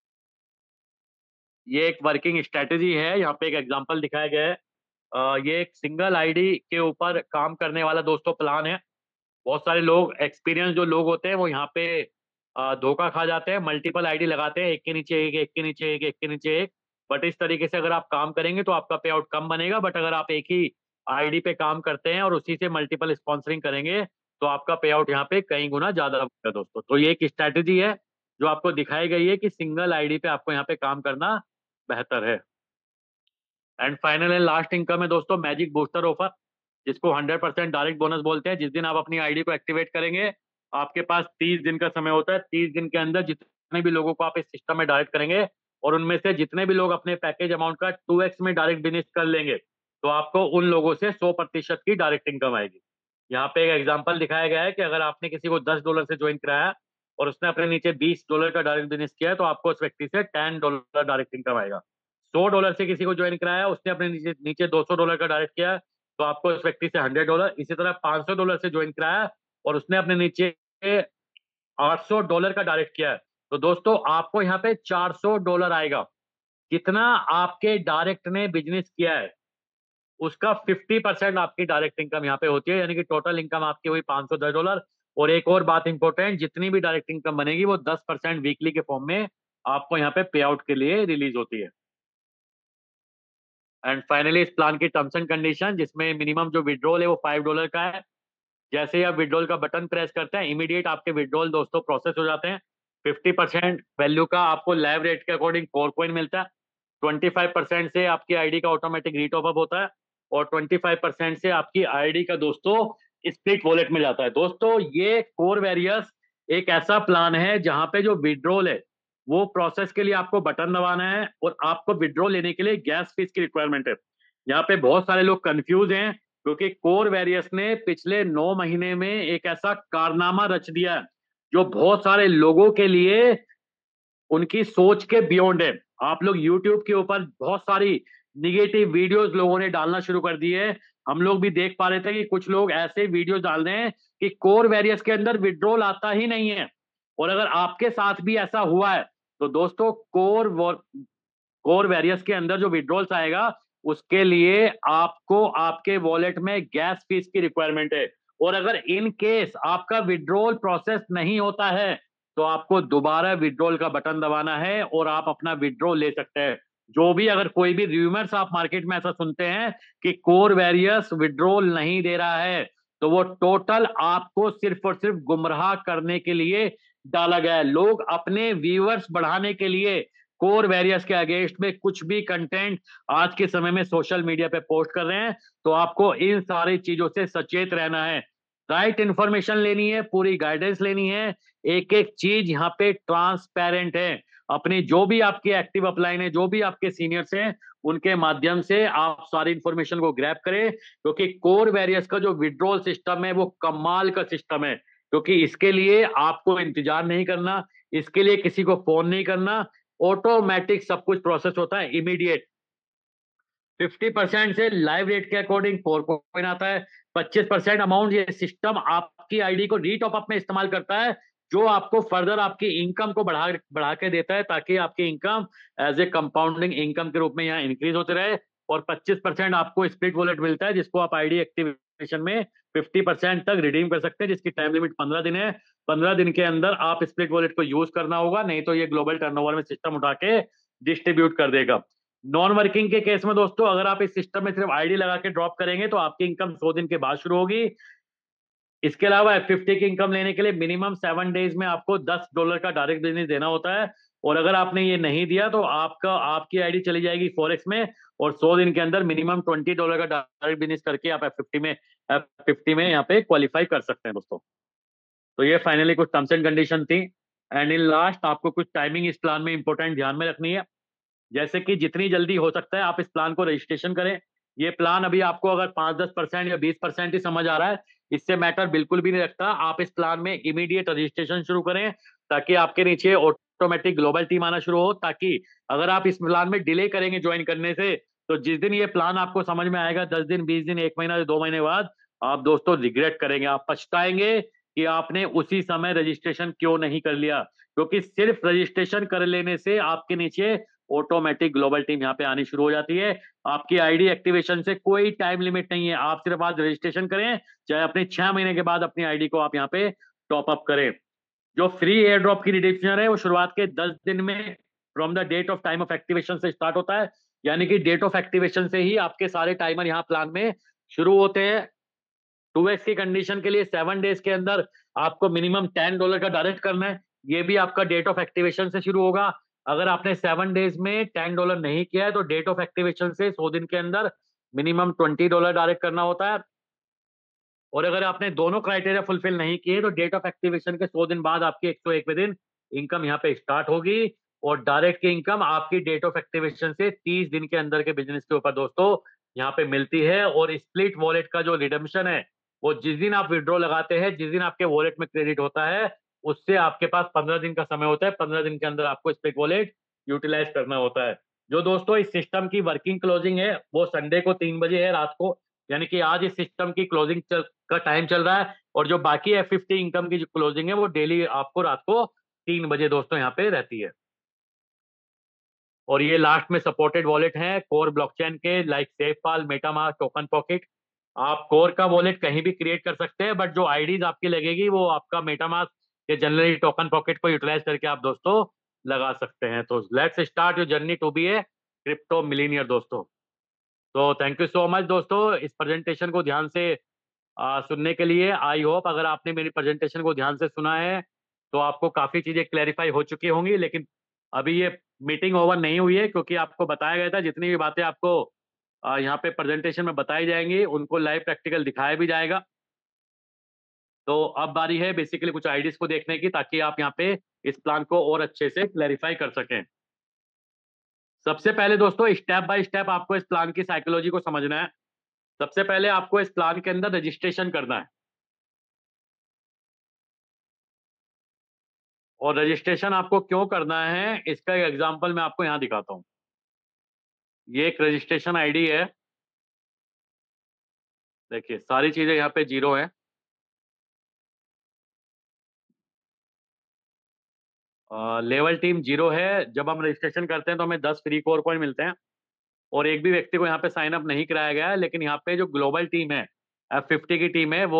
ये एक वर्किंग स्ट्रेटेजी है, यहाँ पे एक एग्जांपल दिखाया गया है। अ, ये एक सिंगल आईडी के ऊपर काम करने वाला दोस्तों प्लान है। बहुत सारे लोग, एक्सपीरियंस जो लोग होते हैं, वो यहाँ पे अ, धोखा खा जाते हैं, मल्टीपल आईडी लगाते हैं, एक के नीचे एक, एक के नीचे एक, एक के नीचे एक। बट इस तरीके से अगर आप काम करेंगे तो आपका पे आउट कम बनेगा, बट अगर आप एक ही आईडी पे काम करते हैं और उसी से मल्टीपल स्पॉन्सरिंग करेंगे तो आपका पे आउट यहाँ पे कई गुना ज्यादा होगा दोस्तों। तो ये एक स्ट्रैटेजी है जो आपको दिखाई गई है कि सिंगल आईडी पे आपको यहाँ पे काम करना बेहतर है। And final and last income है दोस्तों मैजिक बूस्टर ऑफर, जिसको हंड्रेड परसेंट डायरेक्ट बोनस बोलते हैं। जिस दिन आप अपनी आईडी को एक्टिवेट करेंगे, आपके पास तीस दिन का समय होता है। तीस दिन के अंदर जितने भी लोगों को आप इस सिस्टम में डायरेक्ट करेंगे और उनमें से जितने भी लोग अपने पैकेज अमाउंट का टू एक्स में डायरेक्ट बिजनेस कर लेंगे, तो आपको उन लोगों से सौ प्रतिशत की डायरेक्ट इनकम आएगी। यहाँ पे एक एग्जाम्पल दिखाया गया है कि अगर आपने किसी को दस डॉलर से ज्वाइन कराया और उसने अपने नीचे बीस डॉलर का डायरेक्ट बिजनेस किया है, तो आपको उस व्यक्ति से टेन डॉलर डायरेक्ट इनकम आएगा। सौ डॉलर से किसी को ज्वाइन कराया, उसने अपने नीचे नीचे दो सौ डॉलर का डायरेक्ट किया, तो आपको उस व्यक्ति से हंड्रेड डॉलर। इसी तरह पाँच सौ डॉलर से ज्वाइन कराया और उसने अपने नीचे आठ सौ डॉलर का डायरेक्ट किया है, तो दोस्तों आपको यहाँ पे चार सौ डॉलर आएगा। कितना आपके डायरेक्ट ने बिजनेस किया है उसका फिफ्टी परसेंट आपकी डायरेक्ट इनकम यहाँ पे होती है, यानी कि टोटल इनकम आपकी हुई पाँच सौ दस डॉलर। और एक और बात इंपॉर्टेंट, जितनी भी डायरेक्ट इनकम बनेगी वो दस परसेंट वीकली के फॉर्म में आपको यहाँ पे पे आउट के लिए रिलीज होती है। एंड फाइनली इस प्लान की टर्म्स एंड कंडीशन, जिसमें मिनिमम जो विड्रॉल है वो फाइव डॉलर का है। जैसे ही आप विड्रॉल का बटन प्रेस करते हैं, इमीडिएट आपके विड्रॉल दोस्तों प्रोसेस हो जाते हैं। फिफ्टी परसेंट वैल्यू का आपको लाइव रेट के अकॉर्डिंग कोर कॉइन मिलता है। ट्वेंटी फाइव परसेंट से आपकी आईडी का ऑटोमेटिक रीटॉप अप होता है और ट्वेंटी फाइव परसेंट से आपकी आईडी का दोस्तों स्प्लिट वॉलेट में जाता है। दोस्तों ये कोर वेरियस एक ऐसा प्लान है जहां पे जो विड्रॉल है वो प्रोसेस के लिए आपको बटन दबाना है और आपको विड्रॉल लेने के लिए गैस फीस की रिक्वायरमेंट है। यहाँ पे बहुत सारे लोग कंफ्यूज हैं क्योंकि कोर वेरियस ने पिछले नौ महीने में एक ऐसा कारनामा रच दिया है जो बहुत सारे लोगों के लिए उनकी सोच के बियॉन्ड है। आप लोग यूट्यूब के ऊपर बहुत सारी निगेटिव वीडियोस लोगों ने डालना शुरू कर दिए है। हम लोग भी देख पा रहे थे कि कुछ लोग ऐसे वीडियोस डाल रहे हैं कि कोर वेरियस के अंदर विड्रॉल आता ही नहीं है। और अगर आपके साथ भी ऐसा हुआ है तो दोस्तों कोर कोर वेरियस के अंदर जो विड्रॉल्स आएगा उसके लिए आपको आपके वॉलेट में गैस फीस की रिक्वायरमेंट है। और अगर इन केस आपका विड्रॉल प्रोसेस नहीं होता है तो आपको दोबारा विड्रॉल का बटन दबाना है और आप अपना विड्रॉल ले सकते हैं। जो भी अगर कोई भी रूमर्स आप मार्केट में ऐसा सुनते हैं कि कोर वेरियस विड्रॉल नहीं दे रहा है, तो वो टोटल आपको सिर्फ और सिर्फ गुमराह करने के लिए डाला गया है। लोग अपने व्यूअर्स बढ़ाने के लिए कोर वेरियस के अगेंस्ट में कुछ भी कंटेंट आज के समय में सोशल मीडिया पे पोस्ट कर रहे हैं, तो आपको इन सारी चीजों से सचेत रहना है। राइट इंफॉर्मेशन लेनी है, पूरी गाइडेंस लेनी है, एक एक चीज यहाँ पे ट्रांसपेरेंट है। अपनी जो भी आपके एक्टिव अपलाइन है, जो भी आपके सीनियर्स हैं, उनके माध्यम से आप सारी इंफॉर्मेशन को ग्रैब करें, क्योंकि कोर वेरियस का जो विड्रॉल सिस्टम है वो कमाल का सिस्टम है। क्योंकि इसके लिए आपको इंतजार नहीं करना, इसके लिए किसी को फोन नहीं करना, ऑटोमेटिक सब कुछ प्रोसेस होता है इमीडिएट। फिफ्टी परसेंट से लाइव रेट के अकॉर्डिंग कोर कॉइन आता है। पच्चीस परसेंट अमाउंट ये सिस्टम आपकी आईडी को रीटॉप अप में इस्तेमाल करता है, जो आपको फर्दर आपकी इनकम को बढ़ा बढ़ा के देता है, ताकि आपकी income as a compounding income के रूप में यहाँ इंक्रीज होते रहे। और पच्चीस परसेंट आपको स्प्लिट वॉलेट मिलता है, जिसको आप आईडी एक्टिवेशन में फिफ्टी परसेंट तक रिडीम कर सकते हैं, जिसकी टाइम लिमिट पंद्रह दिन है। पंद्रह दिन के अंदर आप स्प्लिट वॉलेट को यूज करना होगा, नहीं तो ये ग्लोबल टर्नओवर में सिस्टम उठा के डिस्ट्रीब्यूट कर देगा। नॉन वर्किंग के केस में दोस्तों, अगर आप इस सिस्टम में सिर्फ आईडी लगा के ड्रॉप करेंगे तो आपकी इनकम सौ दिन के बाद शुरू होगी। इसके अलावा एफ फिफ्टी की इनकम लेने के लिए मिनिमम सेवन डेज में आपको दस डॉलर का डायरेक्ट बिजनेस देना होता है। और अगर आपने ये नहीं दिया तो आपका आपकी आईडी चली जाएगी फॉरेक्स में, और सौ दिन के अंदर मिनिमम ट्वेंटी डॉलर का डायरेक्ट बिजनेस करके आप एफ फिफ्टी में एफ फिफ्टी में यहाँ पे क्वालिफाई कर सकते हैं दोस्तों। तो ये फाइनली कुछ टर्म्स एंड कंडीशन थी। एंड इन लास्ट आपको कुछ टाइमिंग इस प्लान में इंपॉर्टेंट ध्यान में रखनी है। जैसे कि जितनी जल्दी हो सकता है आप इस प्लान को रजिस्ट्रेशन करें। ये प्लान अभी आपको अगर पाँच दस परसेंट या बीस परसेंट ही समझ आ रहा है, इससे मैटर बिल्कुल भी नहीं रखता। आप इस प्लान में इमीडिएट रजिस्ट्रेशन शुरू करें ताकि आपके नीचे ऑटोमेटिक ग्लोबल टीम आना शुरू हो, ताकि अगर आप इस प्लान में डिले करेंगे ज्वाइन करने से, तो जिस दिन ये प्लान आपको समझ में आएगा, दस दिन, बीस दिन, एक महीना, दो महीने बाद, आप दोस्तों रिग्रेट करेंगे, आप पछताएंगे कि आपने उसी समय रजिस्ट्रेशन क्यों नहीं कर लिया। क्योंकि सिर्फ रजिस्ट्रेशन कर लेने से आपके नीचे ऑटोमेटिक ग्लोबल टीम यहाँ पे आनी शुरू हो जाती है। आपकी आईडी एक्टिवेशन से कोई टाइम लिमिट नहीं है, आप सिर्फ आज रजिस्ट्रेशन करें, चाहे अपने छह महीने के बाद अपनी आईडी को आप यहाँ पे टॉप अप करें। जो फ्री एयर ड्रॉप की रिडीम्पशन है वो शुरुआत के दस दिन में from the date of time of activation से स्टार्ट होता है, यानी कि डेट ऑफ एक्टिवेशन से ही आपके सारे टाइमर यहाँ प्लान में शुरू होते हैं। टू एक्स की कंडीशन के लिए सेवन डेज के अंदर आपको मिनिमम टेन डॉलर का डायरेक्ट करना है, ये भी आपका डेट ऑफ एक्टिवेशन से शुरू होगा। अगर आपने सेवन डेज में टेन डॉलर नहीं किया है तो डेट ऑफ एक्टिवेशन से सौ दिन के अंदर मिनिमम ट्वेंटी डॉलर डायरेक्ट करना होता है। और अगर आपने दोनों क्राइटेरिया फुलफिल नहीं किए तो डेट ऑफ एक्टिवेशन के सौ दिन बाद आपकी एक सौ एक दिन इनकम यहाँ पे स्टार्ट होगी, और डायरेक्ट की इनकम आपकी डेट ऑफ एक्टिवेशन से तीस दिन के अंदर के बिजनेस के ऊपर दोस्तों यहाँ पे मिलती है। और स्प्लिट वॉलेट का जो रिडम्पशन है वो जिस दिन आप विड्रॉ लगाते हैं, जिस दिन आपके वॉलेट में क्रेडिट होता है, उससे आपके पास पंद्रह दिन का समय होता है। पंद्रह दिन के अंदर आपको स्प्लिट वॉलेट यूटिलाइज करना होता है। जो दोस्तों इस सिस्टम की वर्किंग क्लोजिंग है वो संडे को तीन बजे है रात को, यानी कि आज इस सिस्टम की क्लोजिंग चल, का टाइम चल रहा है। और जो बाकी एफ फिफ्टी इनकम की जो क्लोजिंग है वो डेली आपको रात को तीन बजे दोस्तों यहाँ पे रहती है। और ये लास्ट में सपोर्टेड वॉलेट है कोर ब्लॉकचेन के, like SafePal, MetaMask, token pocket. आप कोर का वॉलेट कहीं भी क्रिएट कर सकते हैं, बट जो आईडीज आपकी लगेगी वो आपका मेटामास्क या जनरली टोकन पॉकेट को यूटिलाइज करके आप दोस्तों लगा सकते हैं। तो let's start your journey to be a crypto millionaire दोस्तों। तो थैंक यू सो मच दोस्तों इस प्रेजेंटेशन को ध्यान से आ, सुनने के लिए। आई होप अगर आपने मेरी प्रेजेंटेशन को ध्यान से सुना है तो आपको काफ़ी चीज़ें क्लैरिफाई हो चुकी होंगी। लेकिन अभी ये मीटिंग ओवर नहीं हुई है, क्योंकि आपको बताया गया था जितनी भी बातें आपको आ, यहाँ पे प्रेजेंटेशन में बताई जाएंगी उनको लाइव प्रैक्टिकल दिखाया भी जाएगा। तो अब बारी है बेसिकली कुछ आइडियाज को देखने की, ताकि आप यहाँ पे इस प्लान को और अच्छे से क्लैरिफाई कर सकें। सबसे पहले दोस्तों स्टेप बाय स्टेप आपको इस प्लान की साइकोलॉजी को समझना है। सबसे पहले आपको इस प्लान के अंदर रजिस्ट्रेशन करना है, और रजिस्ट्रेशन आपको क्यों करना है इसका एक एग्जांपल मैं आपको यहां दिखाता हूं। ये एक रजिस्ट्रेशन आईडी है, देखिए सारी चीजें यहाँ पे जीरो है। लेवल टीम जीरो है। जब हम रजिस्ट्रेशन करते हैं तो हमें दस फ्री कोर कॉइन मिलते हैं, और एक भी व्यक्ति को यहाँ पे साइन अप नहीं कराया गया है। लेकिन यहाँ पे जो ग्लोबल टीम है, एफ फिफ्टी की टीम है, वो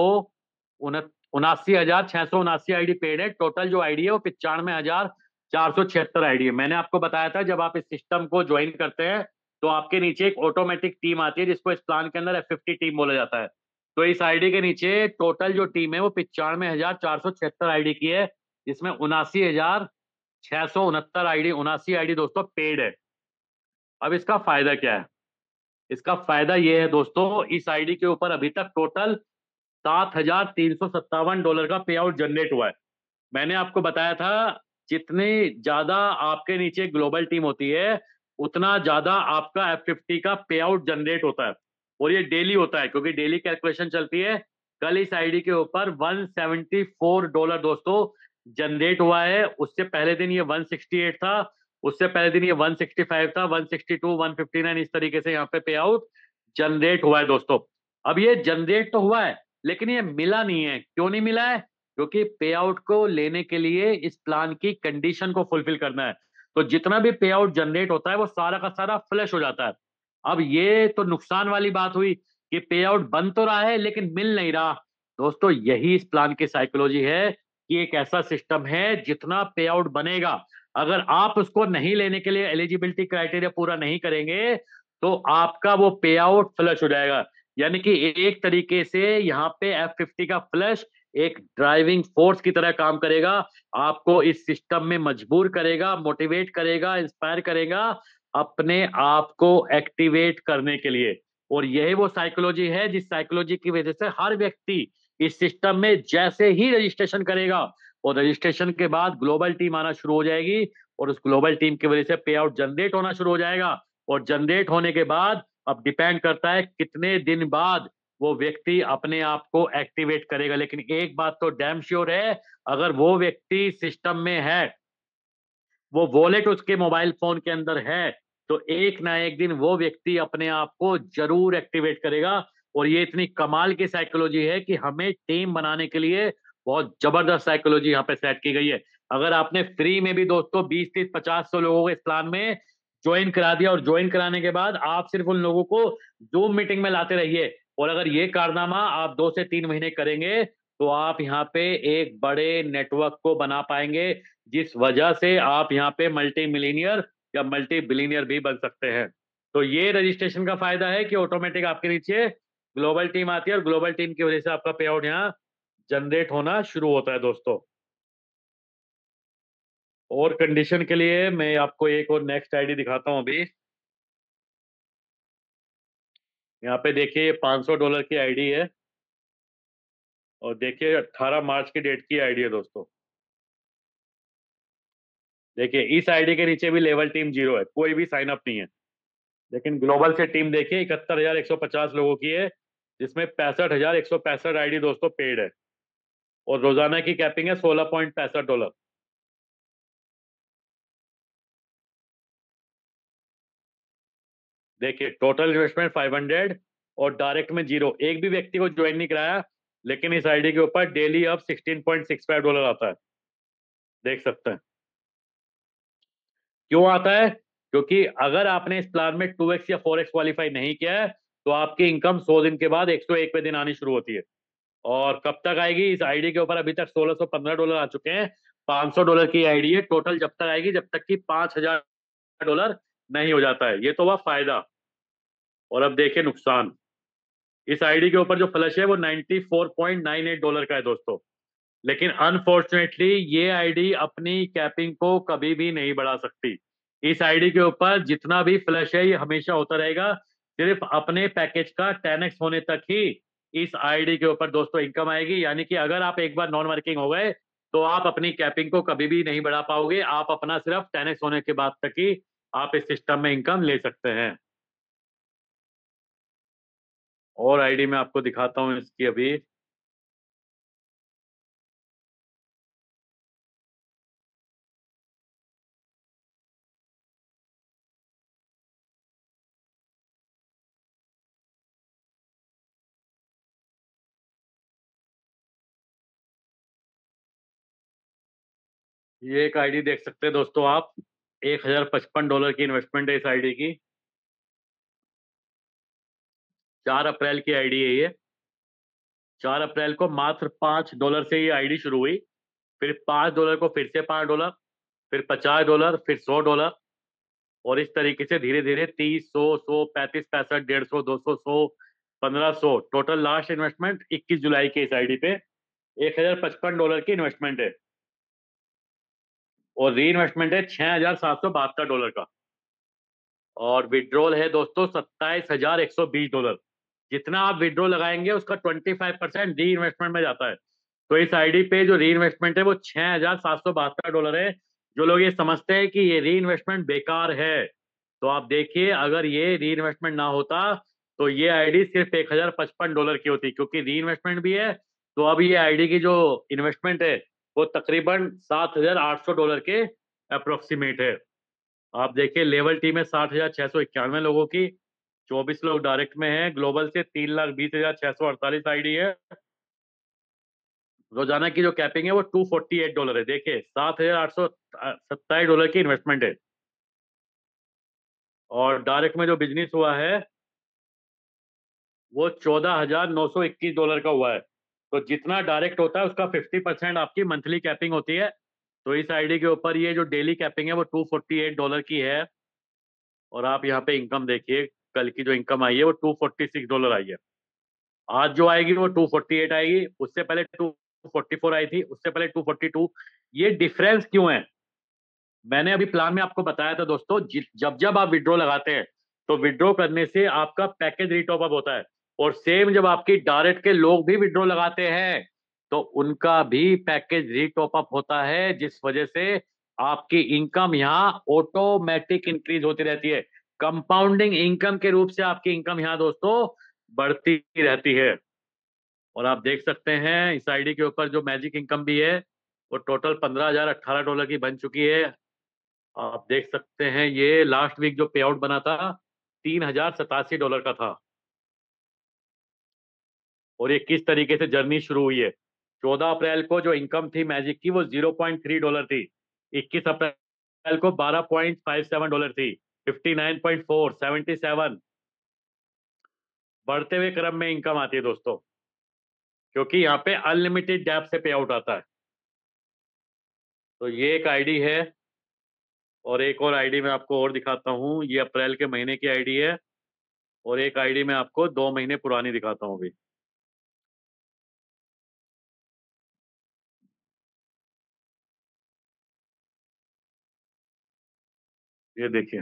उनासी हजार छह सौ उनासी आईडी पेड है। टोटल जो आईडी है वो पिचानवे हजार चार सौ छिहत्तर आईडी है। मैंने आपको बताया था जब आप इस सिस्टम को ज्वाइन करते हैं तो आपके नीचे एक ऑटोमेटिक टीम आती है जिसको इस प्लान के अंदर एफ फिफ्टी टीम बोला जाता है। तो इस आईडी के नीचे टोटल जो टीम है वो पिचानवे हजार चार सौ छिहत्तर आईडी की है, जिसमें उनासी हजार छह सौ उनहत्तर आईडी उनासी आईडी दोस्तों पेड है। अब इसका फायदा क्या है? इसका फायदा ये है दोस्तों, इस आईडी के ऊपर अभी तक टोटल सात हजार तीन सौ सत्तावन डॉलर का पे आउट जनरेट हुआ है। मैंने आपको बताया था जितनी ज्यादा आपके नीचे ग्लोबल टीम होती है उतना ज्यादा आपका एफ फिफ्टी का पे आउट जनरेट होता है, और ये डेली होता है क्योंकि डेली कैलकुलेशन चलती है। कल इस आईडी के ऊपर एक सौ चौहत्तर डॉलर दोस्तों जनरेट हुआ है। उससे पहले दिन ये एक सौ अड़सठ था, उससे पहले दिन ये एक सौ पैंसठ था, एक सौ बासठ, एक सौ उनसठ, इस तरीके से यहाँ पे पे आउट जनरेट हुआ है दोस्तों। अब ये जनरेट तो हुआ है लेकिन ये मिला नहीं है। क्यों नहीं मिला है? क्योंकि पे आउट को लेने के लिए इस प्लान की कंडीशन को फुलफिल करना है। तो जितना भी पे आउट जनरेट होता है वो सारा का सारा फ्लश हो जाता है। अब ये तो नुकसान वाली बात हुई कि पे आउट बन तो रहा है लेकिन मिल नहीं रहा। दोस्तों यही इस प्लान की साइकोलॉजी है कि एक ऐसा सिस्टम है जितना पे आउट बनेगा, अगर आप उसको नहीं लेने के लिए एलिजिबिलिटी क्राइटेरिया पूरा नहीं करेंगे तो आपका वो पे आउट फ्लश हो जाएगा। यानी कि एक तरीके से यहाँ पे एफ फिफ्टी का फ्लश एक ड्राइविंग फोर्स की तरह काम करेगा, आपको इस सिस्टम में मजबूर करेगा, मोटिवेट करेगा, इंस्पायर करेगा अपने आप को एक्टिवेट करने के लिए। और यही वो साइकोलॉजी है जिस साइकोलॉजी की वजह से हर व्यक्ति इस सिस्टम में जैसे ही रजिस्ट्रेशन करेगा और रजिस्ट्रेशन के बाद ग्लोबल टीम आना शुरू हो जाएगी, और उस ग्लोबल टीम की वजह से पे आउट जनरेट होना शुरू हो जाएगा। और जनरेट होने के बाद अब डिपेंड करता है कितने दिन बाद वो व्यक्ति अपने आप को एक्टिवेट करेगा। लेकिन एक बात तो डैम श्योर है, अगर वो व्यक्ति सिस्टम में है, वो वॉलेट उसके मोबाइल फोन के अंदर है, तो एक ना एक दिन वो व्यक्ति अपने आप को जरूर एक्टिवेट करेगा। और ये इतनी कमाल की साइकोलॉजी है कि हमें टीम बनाने के लिए बहुत जबरदस्त साइकोलॉजी यहाँ पे सेट की गई है। अगर आपने फ्री में भी दोस्तों बीस तीस पचास सौ लोगों को इस प्लान में ज्वाइन करा दिया, और ज्वाइन कराने के बाद आप सिर्फ उन लोगों को जूम मीटिंग में लाते रहिए, और अगर ये कारनामा आप दो से तीन महीने करेंगे, तो आप यहाँ पे एक बड़े नेटवर्क को बना पाएंगे, जिस वजह से आप यहाँ पे मल्टी मिलीनियर या मल्टी बिलीनियर भी बन सकते हैं। तो ये रजिस्ट्रेशन का फायदा है कि ऑटोमेटिक आपके नीचे ग्लोबल टीम आती है, और ग्लोबल टीम की वजह से आपका पे आउट यहाँ जनरेट होना शुरू होता है दोस्तों। और कंडीशन के लिए मैं आपको एक और नेक्स्ट आईडी दिखाता हूं अभी। यहाँ पे देखिए पाँच सौ डॉलर की आईडी है, और देखिए अठारह मार्च की डेट की आईडी है दोस्तों। देखिए इस आईडी के नीचे भी लेवल टीम जीरो है, कोई भी साइन अप नहीं है। लेकिन ग्लोबल से टीम देखिए इकहत्तर हजार एक सौ पचास लोगों की है, जिसमें पैंसठ हजार एक सौ पैंसठ आईडी दोस्तों पेड है, और रोजाना की कैपिंग है सोलह पॉइंट पैंसठ डॉलर। देखिए टोटल इन्वेस्टमेंट फाइव हंड्रेड, और डायरेक्ट में जीरो, एक भी व्यक्ति को ज्वाइन नहीं कराया। लेकिन इस आईडी के ऊपर डेली अब sixteen point six five dollar आता है, देख सकते हैं। क्यों आता है? क्योंकि अगर आपने इस प्लान में टू एक्स या फोर एक्स क्वालिफाई नहीं किया है, तो आपकी इनकम सौ दिन के बाद एक सौ एक दिन आनी शुरू होती है। और कब तक आएगी? इस आईडी के ऊपर अभी तक सोलह सौ पंद्रह डॉलर आ चुके हैं। पाँच सौ डॉलर की आईडी है, टोटल जब तक आएगी जब तक कि पांच हजार डॉलर नहीं हो जाता है। ये तो वह फायदा। और अब देखिए नुकसान। इस आईडी के ऊपर जो फ्लश है वो चौरानवे पॉइंट नौ आठ डॉलर का है दोस्तों। लेकिन अनफॉर्चुनेटली ये आईडी अपनी कैपिंग को कभी भी नहीं बढ़ा सकती। इस आईडी के ऊपर जितना भी फ्लश है ये हमेशा होता रहेगा। सिर्फ अपने पैकेज का टेन एक्स होने तक ही इस आईडी के ऊपर दोस्तों इनकम आएगी। यानी कि अगर आप एक बार नॉन वर्किंग हो गए, तो आप अपनी कैपिंग को कभी भी नहीं बढ़ा पाओगे। आप अपना सिर्फ टेन एक्स होने के बाद तक ही आप इस सिस्टम में इनकम ले सकते हैं। और आईडी में आपको दिखाता हूं इसकी अभी। ये एक आईडी देख सकते हैं दोस्तों आप। एक हजार पचपन डॉलर की इन्वेस्टमेंट है इस आईडी की। चार अप्रैल की आईडी है ये। चार अप्रैल को मात्र पांच डॉलर से ये आईडी शुरू हुई। फिर पांच डॉलर को फिर से पांच डॉलर, फिर पचास डॉलर, फिर सौ डॉलर, और इस तरीके से धीरे धीरे तीस, सौ, सौ, पैंतीस, पैंसठ, डेढ़ सौ, दो सौ, सौ, पंद्रह सौ, टोटल लास्ट इन्वेस्टमेंट इक्कीस जुलाई के इस आईडी पे एक हजार पचपन डॉलर की इन्वेस्टमेंट है। और री इन्वेस्टमेंट है छह हजार सात सौ बहत्तर डॉलर का। और विड्रॉल है दोस्तों सत्ताईस हजार एक सौ बीस डॉलर। जितना आप विड्रॉ लगाएंगे उसका twenty five percent reinvestment में जाता है। तो इस आईडी पे जो री इन्वेस्टमेंट है वो छह हजार सात सौ बहत्तर डॉलर है। जो लोग ये समझते हैं कि ये री इन्वेस्टमेंट बेकार है, तो आप देखिए अगर ये री इन्वेस्टमेंट ना होता तो ये आईडी सिर्फ एक हजार पचपन डॉलर की होती। क्योंकि री इन्वेस्टमेंट भी है, तो अब ये आईडी की जो इन्वेस्टमेंट है वो तकरीबन सात हजार आठ सौ डॉलर के अप्रोक्सीमेट है। आप देखिए लेवल टीम है साठ हजार छह सौ इक्यानवे लोगों की, चौबीस लोग डायरेक्ट में हैं। ग्लोबल से तीन लाख बीस हजार छह सौ अड़तालीस आईडी है। रोजाना की जो कैपिंग है वो टू फोर्टी एट डॉलर है। देखिए सात हजार आठ सौ सत्ताईस डॉलर की इन्वेस्टमेंट है। और डायरेक्ट में जो बिजनेस हुआ है वो चौदह हजार नौ सौ इक्कीस डॉलर का हुआ है। तो जितना डायरेक्ट होता है उसका फिफ्टी परसेंट आपकी मंथली कैपिंग होती है। तो इस आईडी के ऊपर ये जो डेली कैपिंग है वो टू फोर्टी एट डॉलर की है। और आप यहाँ पे इनकम देखिए, कल की जो इनकम आई है वो टू फोर्टी सिक्स डॉलर आई है। आज जो आएगी वो टू फोर्टी एट आएगी। उससे पहले टू फोर्टी फोर आई थी, उससे पहले टू फोर्टी टू। ये डिफरेंस क्यों है? मैंने अभी प्लान में आपको बताया था दोस्तों, जब जब आप विड्रॉ लगाते हैं तो विड्रॉ करने से आपका पैकेज रीटॉप अप होता है। और सेम जब आपकी डायरेक्ट के लोग भी विड्रॉ लगाते हैं तो उनका भी पैकेज रीटॉप अप होता है, जिस वजह से आपकी इनकम यहाँ ऑटोमेटिक इंक्रीज होती रहती है। कंपाउंडिंग इनकम के रूप से आपकी इनकम यहाँ दोस्तों बढ़ती रहती है। और आप देख सकते हैं इस आईडी के ऊपर जो मैजिक इनकम भी है वो टोटल पंद्रह हजार अट्ठारह डॉलर की बन चुकी है। आप देख सकते हैं ये लास्ट वीक जो पे आउट बना था तीन हजार सतासी डॉलर का था। और ये किस तरीके से जर्नी शुरू हुई है। चौदह अप्रैल को जो इनकम थी मैजिक की वो जीरो पॉइंट थ्री डॉलर थी। इक्कीस अप्रैल को बारह पॉइंट फाइव सेवन डॉलर थी। Fifty nine point four, seventy seven, बढ़ते हुए क्रम में इनकम आती है दोस्तों, क्योंकि यहाँ पे अनलिमिटेड डैप से पे आउट आता है। तो ये एक आईडी है। और एक और आईडी मैं आपको और दिखाता हूँ, ये अप्रैल के महीने की आईडी है। और एक आईडी मैं आपको दो महीने पुरानी दिखाता हूँ अभी। ये देखिए,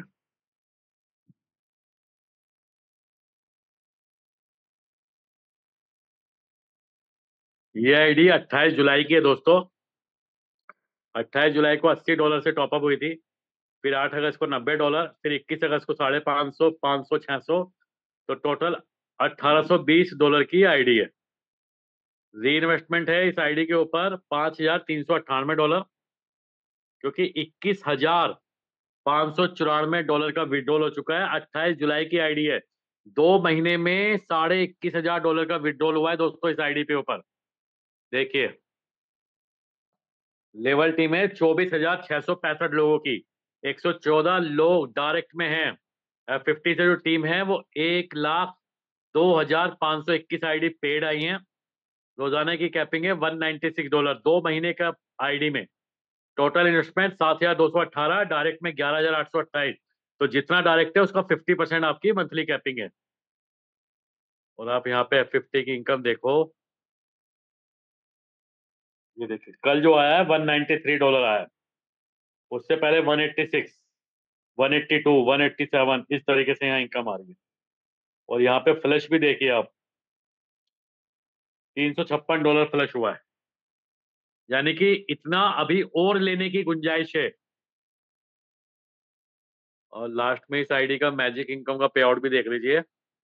ये आईडी अट्ठाईस जुलाई की है दोस्तों। अट्ठाईस जुलाई को अस्सी डॉलर से टॉपअप हुई थी। फिर आठ अगस्त को नब्बे डॉलर, फिर इक्कीस अगस्त को साढ़े पाँच सौ, पाँच सौ, छह सौ, तो टोटल अठारह सौ बीस डॉलर की आईडी है। री इन्वेस्टमेंट है इस आईडी के ऊपर पांच हजार तीन सौ अट्ठानवे डॉलर, क्योंकि इक्कीस हजार पांच सौ चौरानवे डॉलर का विड्रॉल हो चुका है। अट्ठाईस जुलाई की आईडी है। दो महीने में साढ़े इक्कीस हजार डॉलर का विड्रॉल हुआ है दोस्तों इस आईडी पे ऊपर। देखिए, लेवल टीम है चौबीस हजार छह सौ पैंसठ लोगों की। एक सौ चौदह लोग डायरेक्ट में हैं। फिफ्टी से जो टीम है वो एक लाख दो हजार पांच सौ इक्कीस आईडी पेड आई हैं। रोजाना की कैपिंग है वन नाइन्टी सिक्स डॉलर दो महीने का आईडी में। टोटल इन्वेस्टमेंट सात हजार दो सौ अट्ठारह, डायरेक्ट में ग्यारह हजार आठ सौ अट्ठाईस। तो जितना डायरेक्ट है उसका फिफ्टी परसेंट आपकी मंथली कैपिंग है। और आप यहाँ पे एफ फिफ्टी की इनकम देखो। ये देखिए, कल जो आया है वन नाइन्टी थ्री डॉलर आया है। उससे पहले one eighty six, one eighty two, one eighty seven, इस तरीके से यहाँ इनकम आ रही है। और यहाँ पे फ्लश भी देखिए आप, तीन सौ छप्पन डॉलर फ्लश हुआ है। यानी कि इतना अभी और लेने की गुंजाइश है। और लास्ट में इस आईडी का मैजिक इनकम का पे आउट भी देख लीजिए।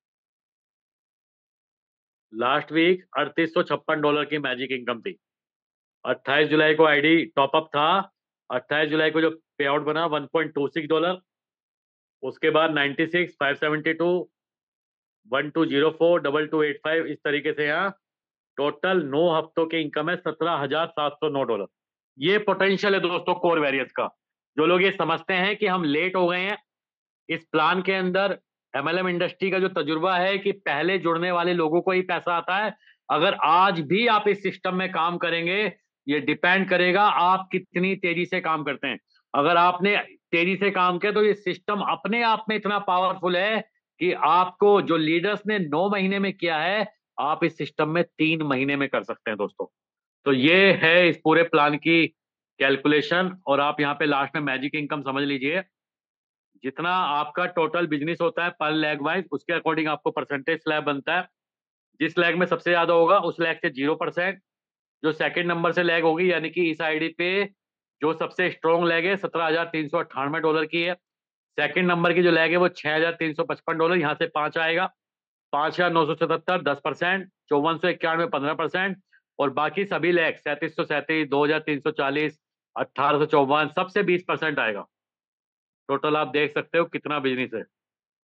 लास्ट वीक अड़तीस सौ छप्पन डॉलर की मैजिक इनकम थी। अट्ठाईस जुलाई को आईडी टॉपअप था। अट्ठाईस जुलाई को जो पे आउट बना one point two six dollar. उसके बाद ninety six, five seventy two, one two zero four, double two eight five, इस तरीके से यहाँ टोटल नौ हफ्तों की इनकम है सत्रह हजार सात सौ नौ डॉलर। ये पोटेंशियल है दोस्तों कोर वेरियस का। जो लोग ये समझते हैं कि हम लेट हो गए हैं इस प्लान के अंदर, एमएलएम इंडस्ट्री का जो तजुर्बा है कि पहले जुड़ने वाले लोगों को ही पैसा आता है। अगर आज भी आप इस सिस्टम में काम करेंगे, ये डिपेंड करेगा आप कितनी तेजी से काम करते हैं। अगर आपने तेजी से काम किया तो ये सिस्टम अपने आप में इतना पावरफुल है कि आपको जो लीडर्स ने नौ महीने में किया है आप इस सिस्टम में तीन महीने में कर सकते हैं दोस्तों। तो ये है इस पूरे प्लान की कैलकुलेशन। और आप यहाँ पे लास्ट में मैजिक इनकम समझ लीजिए। जितना आपका टोटल बिजनेस होता है पर लैग वाइज, उसके अकॉर्डिंग आपको परसेंटेज स्लैब बनता है। जिस लैग में सबसे ज्यादा होगा उस लैग से जीरो परसेंट। जो सेकंड नंबर से लैग होगी, यानी कि इस आईडी पे जो सबसे स्ट्रॉन्ग लैग है सत्रह हजार तीन सौ अट्ठानवे डॉलर की है। सेकंड नंबर की जो लैग है वो छह हजार तीन सौ पचपन डॉलर, यहाँ से पांच आएगा। पांच हजार नौ सौ सतहत्तर, दस परसेंट। चौवन सौ इक्यानवे, पंद्रह परसेंट। और बाकी सभी लैग सैंतीस सौ सैंतीस, दो हजार तीन सौ चालीस, अट्ठारह सौ चौवन, सबसे बीस परसेंट आएगा। टोटल आप देख सकते हो कितना बिजनेस है।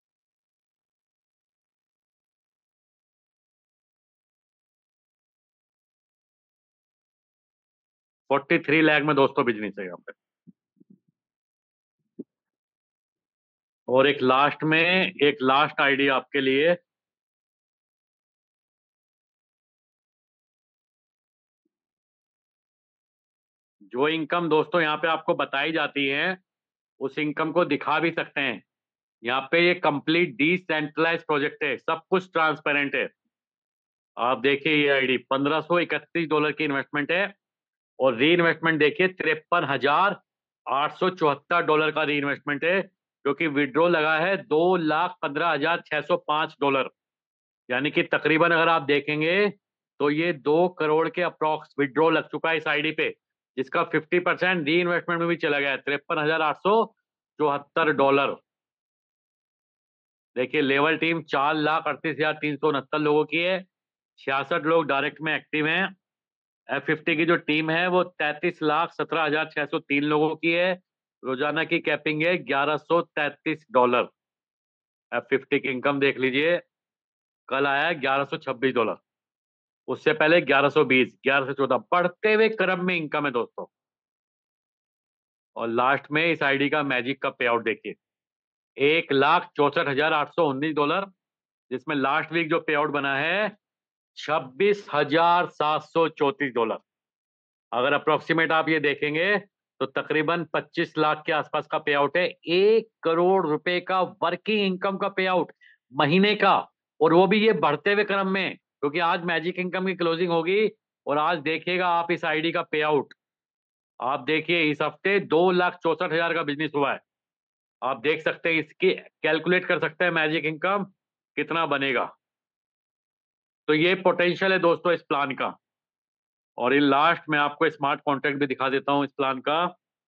फोर्टी थ्री लाख में दोस्तों बिजनेस है यहाँ पे। और एक लास्ट में एक लास्ट आइडिया आपके लिए। जो इनकम दोस्तों यहाँ पे आपको बताई जाती है उस इनकम को दिखा भी सकते हैं। यहाँ पे ये कंप्लीट डिसेंट्रलाइज प्रोजेक्ट है, सब कुछ ट्रांसपेरेंट है। आप देखिए ये आईडी पंद्रह सौ इकतीस डॉलर की इन्वेस्टमेंट है। और री इन्वेस्टमेंट देखिए तिरपन हजार आठ सौ चौहत्तर डॉलर का री इन्वेस्टमेंट है, जो कि विड्रॉ लगा है दो लाख पंद्रह हजार छह सौ पांच डॉलर। यानी कि तकरीबन अगर आप देखेंगे तो ये दो करोड़ के अप्रॉक्स विड्रॉ लग चुका है इस आईडी पे, जिसका फिफ्टी परसेंट री इन्वेस्टमेंट में भी चला गया है तिरपन हजार आठ सौ चौहत्तर डॉलर। देखिए लेवल टीम चार लाख अड़तीस हजार तीन सौ उनहत्तर लोगों की है, छियासठ लोग डायरेक्ट में एक्टिव हैं। एफ फिफ्टी की जो टीम है वो तैतीस लाख सत्रह हजार छह सौ तीन लोगों की है। रोजाना की कैपिंग है ग्यारह सौ तैतीस डॉलर। एफ फिफ्टी की इनकम देख लीजिए, कल आया है ग्यारह सौ छब्बीस डॉलर, उससे पहले ग्यारह सौ बीस, ग्यारह सौ चौदह, बढ़ते हुए क्रम में इनकम है दोस्तों। और लास्ट में इस आईडी का मैजिक का पे आउट देखिए, एक लाख चौसठ हजार आठ सौ उन्नीस डॉलर, जिसमें लास्ट वीक जो पे आउट बना है छब्बीस हजार सात सौ चौतीस डॉलर। अगर अप्रोक्सीमेट आप ये देखेंगे तो तकरीबन पच्चीस लाख के आसपास का पे आउट है। एक करोड़ रुपए का वर्किंग इनकम का पे आउट महीने का, और वो भी ये बढ़ते हुए क्रम में, क्योंकि आज मैजिक इनकम की क्लोजिंग होगी और आज देखिएगा आप इस आईडी का पे आउट। आप देखिए इस हफ्ते दो लाख चौसठ हजार का बिजनेस हुआ है। आप देख सकते हैं, इसकी कैलकुलेट कर सकते हैं मैजिक इनकम कितना बनेगा। तो ये पोटेंशियल है दोस्तों इस प्लान का। और इन लास्ट में आपको स्मार्ट कॉन्ट्रैक्ट भी दिखा देता हूं इस प्लान का।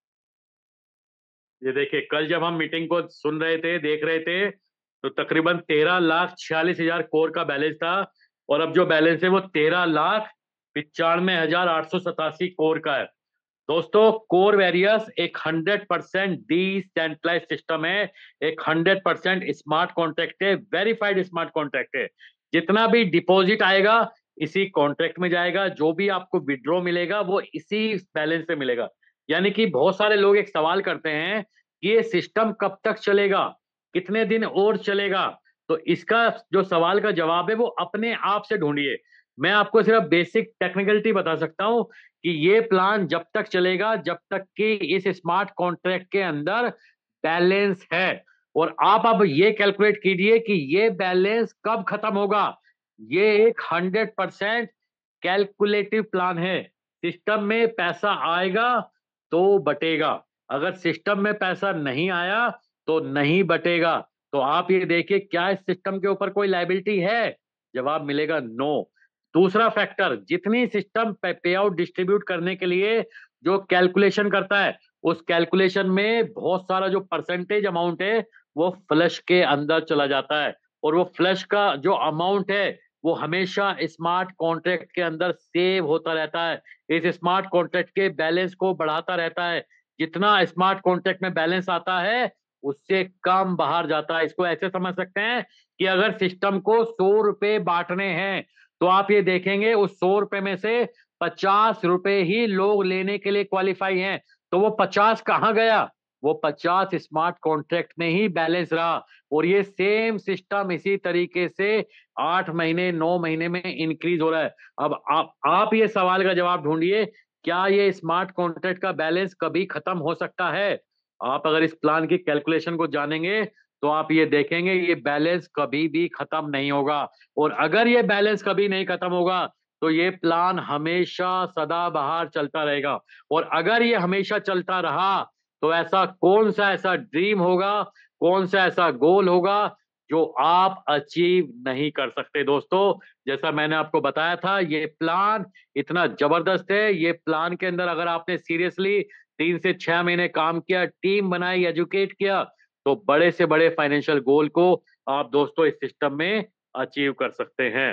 ये देखिए, कल जब हम मीटिंग को सुन रहे थे, देख रहे थे, तो तकरीबन तेरह लाख छियालीस हजार कोर का बैलेंस था, और अब जो बैलेंस है वो तेरह लाख पिचानवे हजार आठ सौ सतासी कोर का है। दोस्तों कोर वेरियस एक हंड्रेड परसेंट डिसेंट्रलाइज सिस्टम है, एक हंड्रेड परसेंट स्मार्ट कॉन्ट्रैक्ट है, वेरीफाइड स्मार्ट कॉन्ट्रैक्ट है। जितना भी डिपॉजिट आएगा इसी कॉन्ट्रैक्ट में जाएगा, जो भी आपको विड्रॉ मिलेगा वो इसी बैलेंस से मिलेगा। यानी कि बहुत सारे लोग एक सवाल करते हैं कि ये सिस्टम कब तक चलेगा, कितने दिन और चलेगा। तो इसका जो सवाल का जवाब है वो अपने आप से ढूंढिए। मैं आपको सिर्फ बेसिक टेक्निकलिटी बता सकता हूं कि ये प्लान जब तक चलेगा जब तक कि इस स्मार्ट कॉन्ट्रैक्ट के अंदर बैलेंस है। और आप अब ये कैलकुलेट कीजिए कि ये बैलेंस कब खत्म होगा। ये एक हंड्रेड परसेंट कैलकुलेटिव प्लान है। सिस्टम में पैसा आएगा तो बटेगा, अगर सिस्टम में पैसा नहीं आया तो नहीं बटेगा। तो आप ये देखिए, क्या इस सिस्टम के ऊपर कोई लायबिलिटी है? जवाब मिलेगा नो। दूसरा फैक्टर, जितनी सिस्टम पे आउट डिस्ट्रीब्यूट करने के लिए जो कैलकुलेशन करता है, उस कैलकुलेशन में बहुत सारा जो परसेंटेज अमाउंट है वो फ्लश के अंदर चला जाता है, और वो फ्लश का जो अमाउंट है वो हमेशा स्मार्ट कॉन्ट्रैक्ट के अंदर सेव होता रहता है, इस स्मार्ट कॉन्ट्रैक्ट के बैलेंस को बढ़ाता रहता है। जितना स्मार्ट कॉन्ट्रैक्ट में बैलेंस आता है उससे कम बाहर जाता है। इसको ऐसे समझ सकते हैं कि अगर सिस्टम को सौ रुपए बांटने हैं तो आप ये देखेंगे उस सौ रुपए में से पचास रुपए ही लोग लेने के लिए क्वालिफाई हैं, तो वो पचास कहाँ गया? वो पचास स्मार्ट कॉन्ट्रैक्ट में ही बैलेंस रहा। और ये सेम सिस्टम इसी तरीके से आठ महीने नौ महीने में इंक्रीज हो रहा है। अब आप आप ये सवाल का जवाब ढूंढिए, क्या ये स्मार्ट कॉन्ट्रैक्ट का बैलेंस कभी खत्म हो सकता है? आप अगर इस प्लान की कैलकुलेशन को जानेंगे तो आप ये देखेंगे ये बैलेंस कभी भी खत्म नहीं होगा। और अगर ये बैलेंस कभी नहीं खत्म होगा तो ये प्लान हमेशा सदाबहार चलता रहेगा। और अगर ये हमेशा चलता रहा तो ऐसा कौन सा ऐसा ड्रीम होगा, कौन सा ऐसा गोल होगा जो आप अचीव नहीं कर सकते दोस्तों। जैसा मैंने आपको बताया था, ये प्लान इतना जबरदस्त है। ये प्लान के अंदर अगर आपने सीरियसली तीन से छह महीने काम किया, टीम बनाई, एजुकेट किया, तो बड़े से बड़े फाइनेंशियल गोल को आप दोस्तों इस सिस्टम में अचीव कर सकते हैं।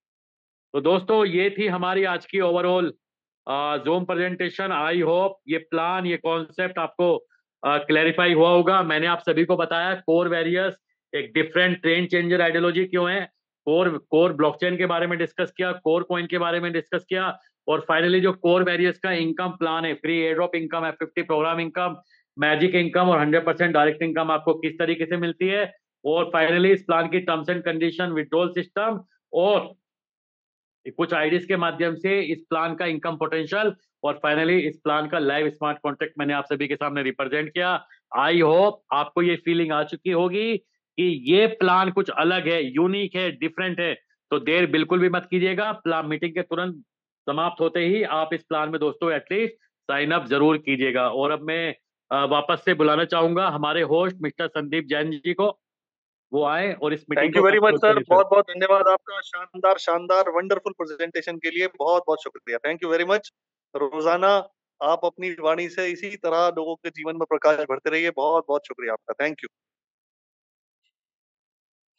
तो दोस्तों ये थी हमारी आज की overall zoom presentation. I hope ये प्लान, ये कॉन्सेप्ट आपको क्लैरिफाई हुआ होगा। मैंने आप सभी को बताया कोर वेरियस एक डिफरेंट ट्रेंड चेंजर आइडियोलॉजी क्यों है, कोर कोर ब्लॉकचेन के बारे में डिस्कस किया, कोर कॉइन के बारे में डिस्कस किया, और फाइनली जो कोर वेरियस का इनकम प्लान है, free airdrop income, F fifty program income, magic income और हंड्रेड परसेंट डायरेक्ट इनकम आपको किस तरीके से मिलती है, और फाइनली इस प्लान की terms and condition, withdrawal system, और कुछ आईडीज के माध्यम से इस प्लान का इनकम पोटेंशियल, और फाइनली इस प्लान का लाइव स्मार्ट कॉन्ट्रैक्ट मैंने आप सभी के सामने रिप्रेजेंट किया। आई होप आपको ये फीलिंग आ चुकी होगी कि ये प्लान कुछ अलग है, यूनिक है, डिफरेंट है। तो देर बिल्कुल भी मत कीजिएगा, प्लान मीटिंग के तुरंत समाप्त होते ही आप इस प्लान में दोस्तों एटलीस्ट साइन अप जरूर कीजिएगा। और अब मैं अ, वापस से बुलाना चाहूंगा हमारे होस्ट मिस्टर संदीप जैन जी को, वो आए और इस मीटिंग थैंक को you very much conclude sir, करें सर। बहुत बहुत धन्यवाद आपका, शानदार शानदार वंडरफुल प्रेजेंटेशन के लिए बहुत बहुत शुक्रिया। Thank you very much. रोजाना आप अपनी वाणी से इसी तरह लोगों के जीवन में प्रकाश भरते रहिए। बहुत बहुत शुक्रिया आपका। Thank you.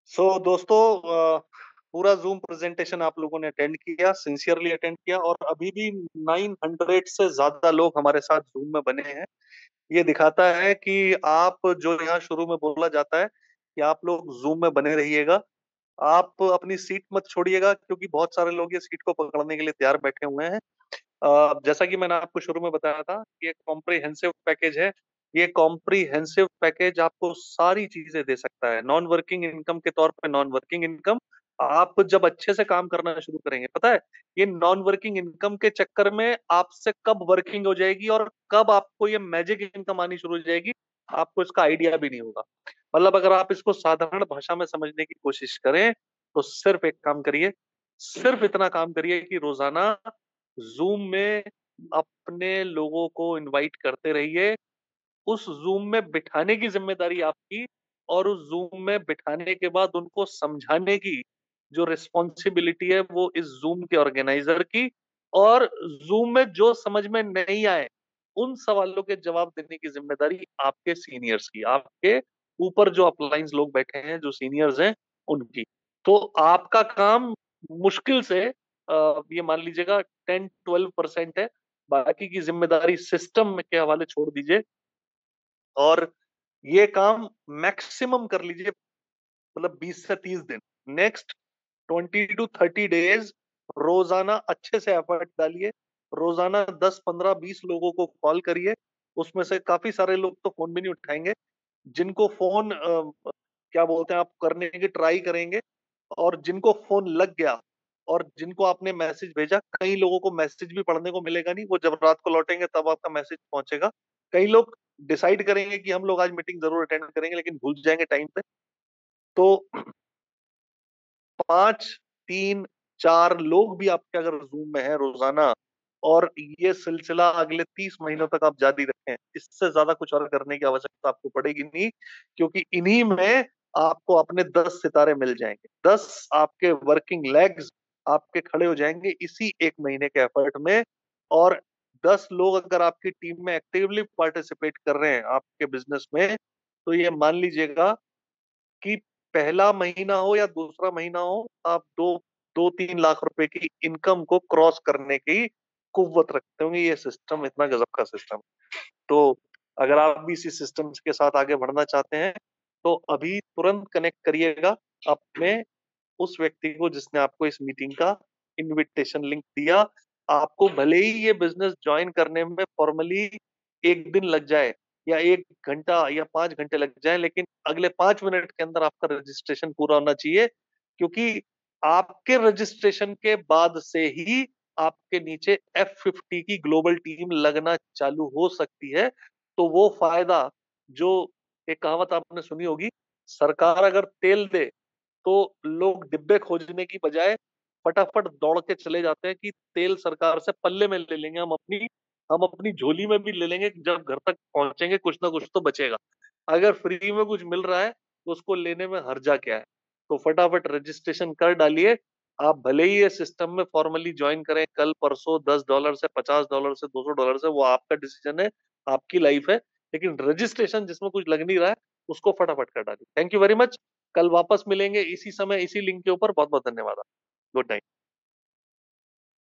सो so, दोस्तों, अ, पूरा जूम प्रेजेंटेशन आप लोगों ने अटेंड किया, सिंसियरली अटेंड किया, और अभी भी नाइन हंड्रेड से ज्यादा लोग हमारे साथ जूम में बने हैं। ये दिखाता है कि आप, जो यहाँ शुरू में बोला जाता है कि आप लोग जूम में बने रहिएगा, आप अपनी सीट मत छोड़िएगा, क्योंकि बहुत सारे लोग ये सीट को पकड़ने के लिए तैयार बैठे हुए हैं। अ, जैसा कि मैंने आपको शुरू में बताया था, ये कॉम्प्रिहेंसिव पैकेज है। ये कॉम्प्रिहेंसिव पैकेज आपको सारी चीजें दे सकता है। नॉन वर्किंग इनकम के तौर पे नॉन वर्किंग इनकम, आप जब अच्छे से काम करना शुरू करेंगे, पता है ये नॉन वर्किंग इनकम के चक्कर में आपसे कब वर्किंग हो जाएगी और कब आपको ये मैजिक इनकम आनी शुरू हो जाएगी, आपको इसका आइडिया भी नहीं होगा। मतलब अगर आप इसको साधारण भाषा में समझने की कोशिश करें, तो सिर्फ एक काम करिए, सिर्फ इतना काम करिए कि रोजाना जूम में अपने लोगों को इनवाइट करते रहिए। उस जूम में बिठाने की जिम्मेदारी आपकी, और उस जूम में बिठाने के बाद उनको समझाने की जो रिस्पॉन्सिबिलिटी है, वो इस जूम के ऑर्गेनाइजर की। और जूम में जो समझ में नहीं आए, उन सवालों के जवाब देने की जिम्मेदारी आपके सीनियर्स की, आपके ऊपर जो अपलाइंस लोग बैठे हैं, जो सीनियर्स हैं, उनकी। तो आपका काम मुश्किल से अ, ये मान लीजिएगा टेन ट्वेल्व परसेंट है। बाकी की जिम्मेदारी सिस्टम के हवाले छोड़ दीजिए, और ये काम मैक्सिमम कर लीजिए, मतलब बीस से तीस दिन, next twenty to thirty days रोजाना अच्छे से एफर्ट डालिए। रोजाना दस पंद्रह बीस लोगों को कॉल करिए। उसमें से काफी सारे लोग तो फोन भी नहीं उठाएंगे। जिनको फोन अ, क्या बोलते हैं, आप करने की ट्राई करेंगे, और जिनको फोन लग गया और जिनको आपने मैसेज भेजा, कई लोगों को मैसेज भी पढ़ने को मिलेगा नहीं, वो जब रात को लौटेंगे तब आपका मैसेज पहुंचेगा। कई लोग डिसाइड करेंगे कि हम लोग आज मीटिंग जरूर अटेंड करेंगे, लेकिन भूल जाएंगे टाइम पे। तो पांच, तीन, चार लोग भी आपके अगर जूम में है रोजाना, और ये सिलसिला अगले तीस महीनों तक आप जारी रखें, इससे ज्यादा कुछ और करने की आवश्यकता आपको पड़ेगी नहीं। क्योंकि इन्हीं में आपको अपने दस सितारे मिल जाएंगे, दस आपके वर्किंग लेग्स आपके खड़े हो जाएंगे इसी एक महीने के एफर्ट में। और दस लोग अगर आपकी टीम में एक्टिवली पार्टिसिपेट कर रहे हैं आपके बिजनेस में, तो ये मान लीजिएगा कि पहला महीना हो या दूसरा महीना हो, आप दो दो तीन लाख रुपए की इनकम को क्रॉस करने की कुव्वत रखते होंगे। ये सिस्टम इतना गजब का सिस्टम। तो अगर आप भी इसी सिस्टम के साथ आगे बढ़ना चाहते हैं, तो अभी तुरंत कनेक्ट करिएगा अपने उस व्यक्ति को जिसने आपको इस मीटिंग का इनविटेशन लिंक दिया। आपको भले ही ये बिजनेस ज्वाइन करने में फॉर्मली एक दिन लग जाए, या एक घंटा या पांच घंटे लग जाए, लेकिन अगले पांच मिनट के अंदर आपका रजिस्ट्रेशन पूरा होना चाहिए। क्योंकि आपके रजिस्ट्रेशन के बाद से ही आपके नीचे एफ फिफ्टी की ग्लोबल टीम लगना चालू हो सकती है। तो वो फायदा, जो एक कहावत आपने सुनी होगी, सरकार अगर तेल दे तो लोग डिब्बे खोजने की बजाय फटाफट दौड़ के चले जाते हैं कि तेल सरकार से पल्ले में ले लेंगे, हम अपनी हम अपनी झोली में भी ले लेंगे, जब घर तक पहुंचेंगे कुछ ना कुछ तो बचेगा। अगर फ्री में कुछ मिल रहा है तो उसको लेने में हर्जा क्या है। तो फटाफट रजिस्ट्रेशन कर डालिए। आप भले ही ये सिस्टम में फॉर्मली ज्वाइन करें कल परसों, दस डॉलर से, पचास डॉलर से, दो सौ डॉलर से, वो आपका डिसीजन है, आपकी लाइफ है। लेकिन रजिस्ट्रेशन जिसमें कुछ लग नहीं रहा है, उसको फटाफट कर डालिए। Thank you very much. कल वापस मिलेंगे इसी समय इसी लिंक के ऊपर। बहुत बहुत धन्यवाद। Good night.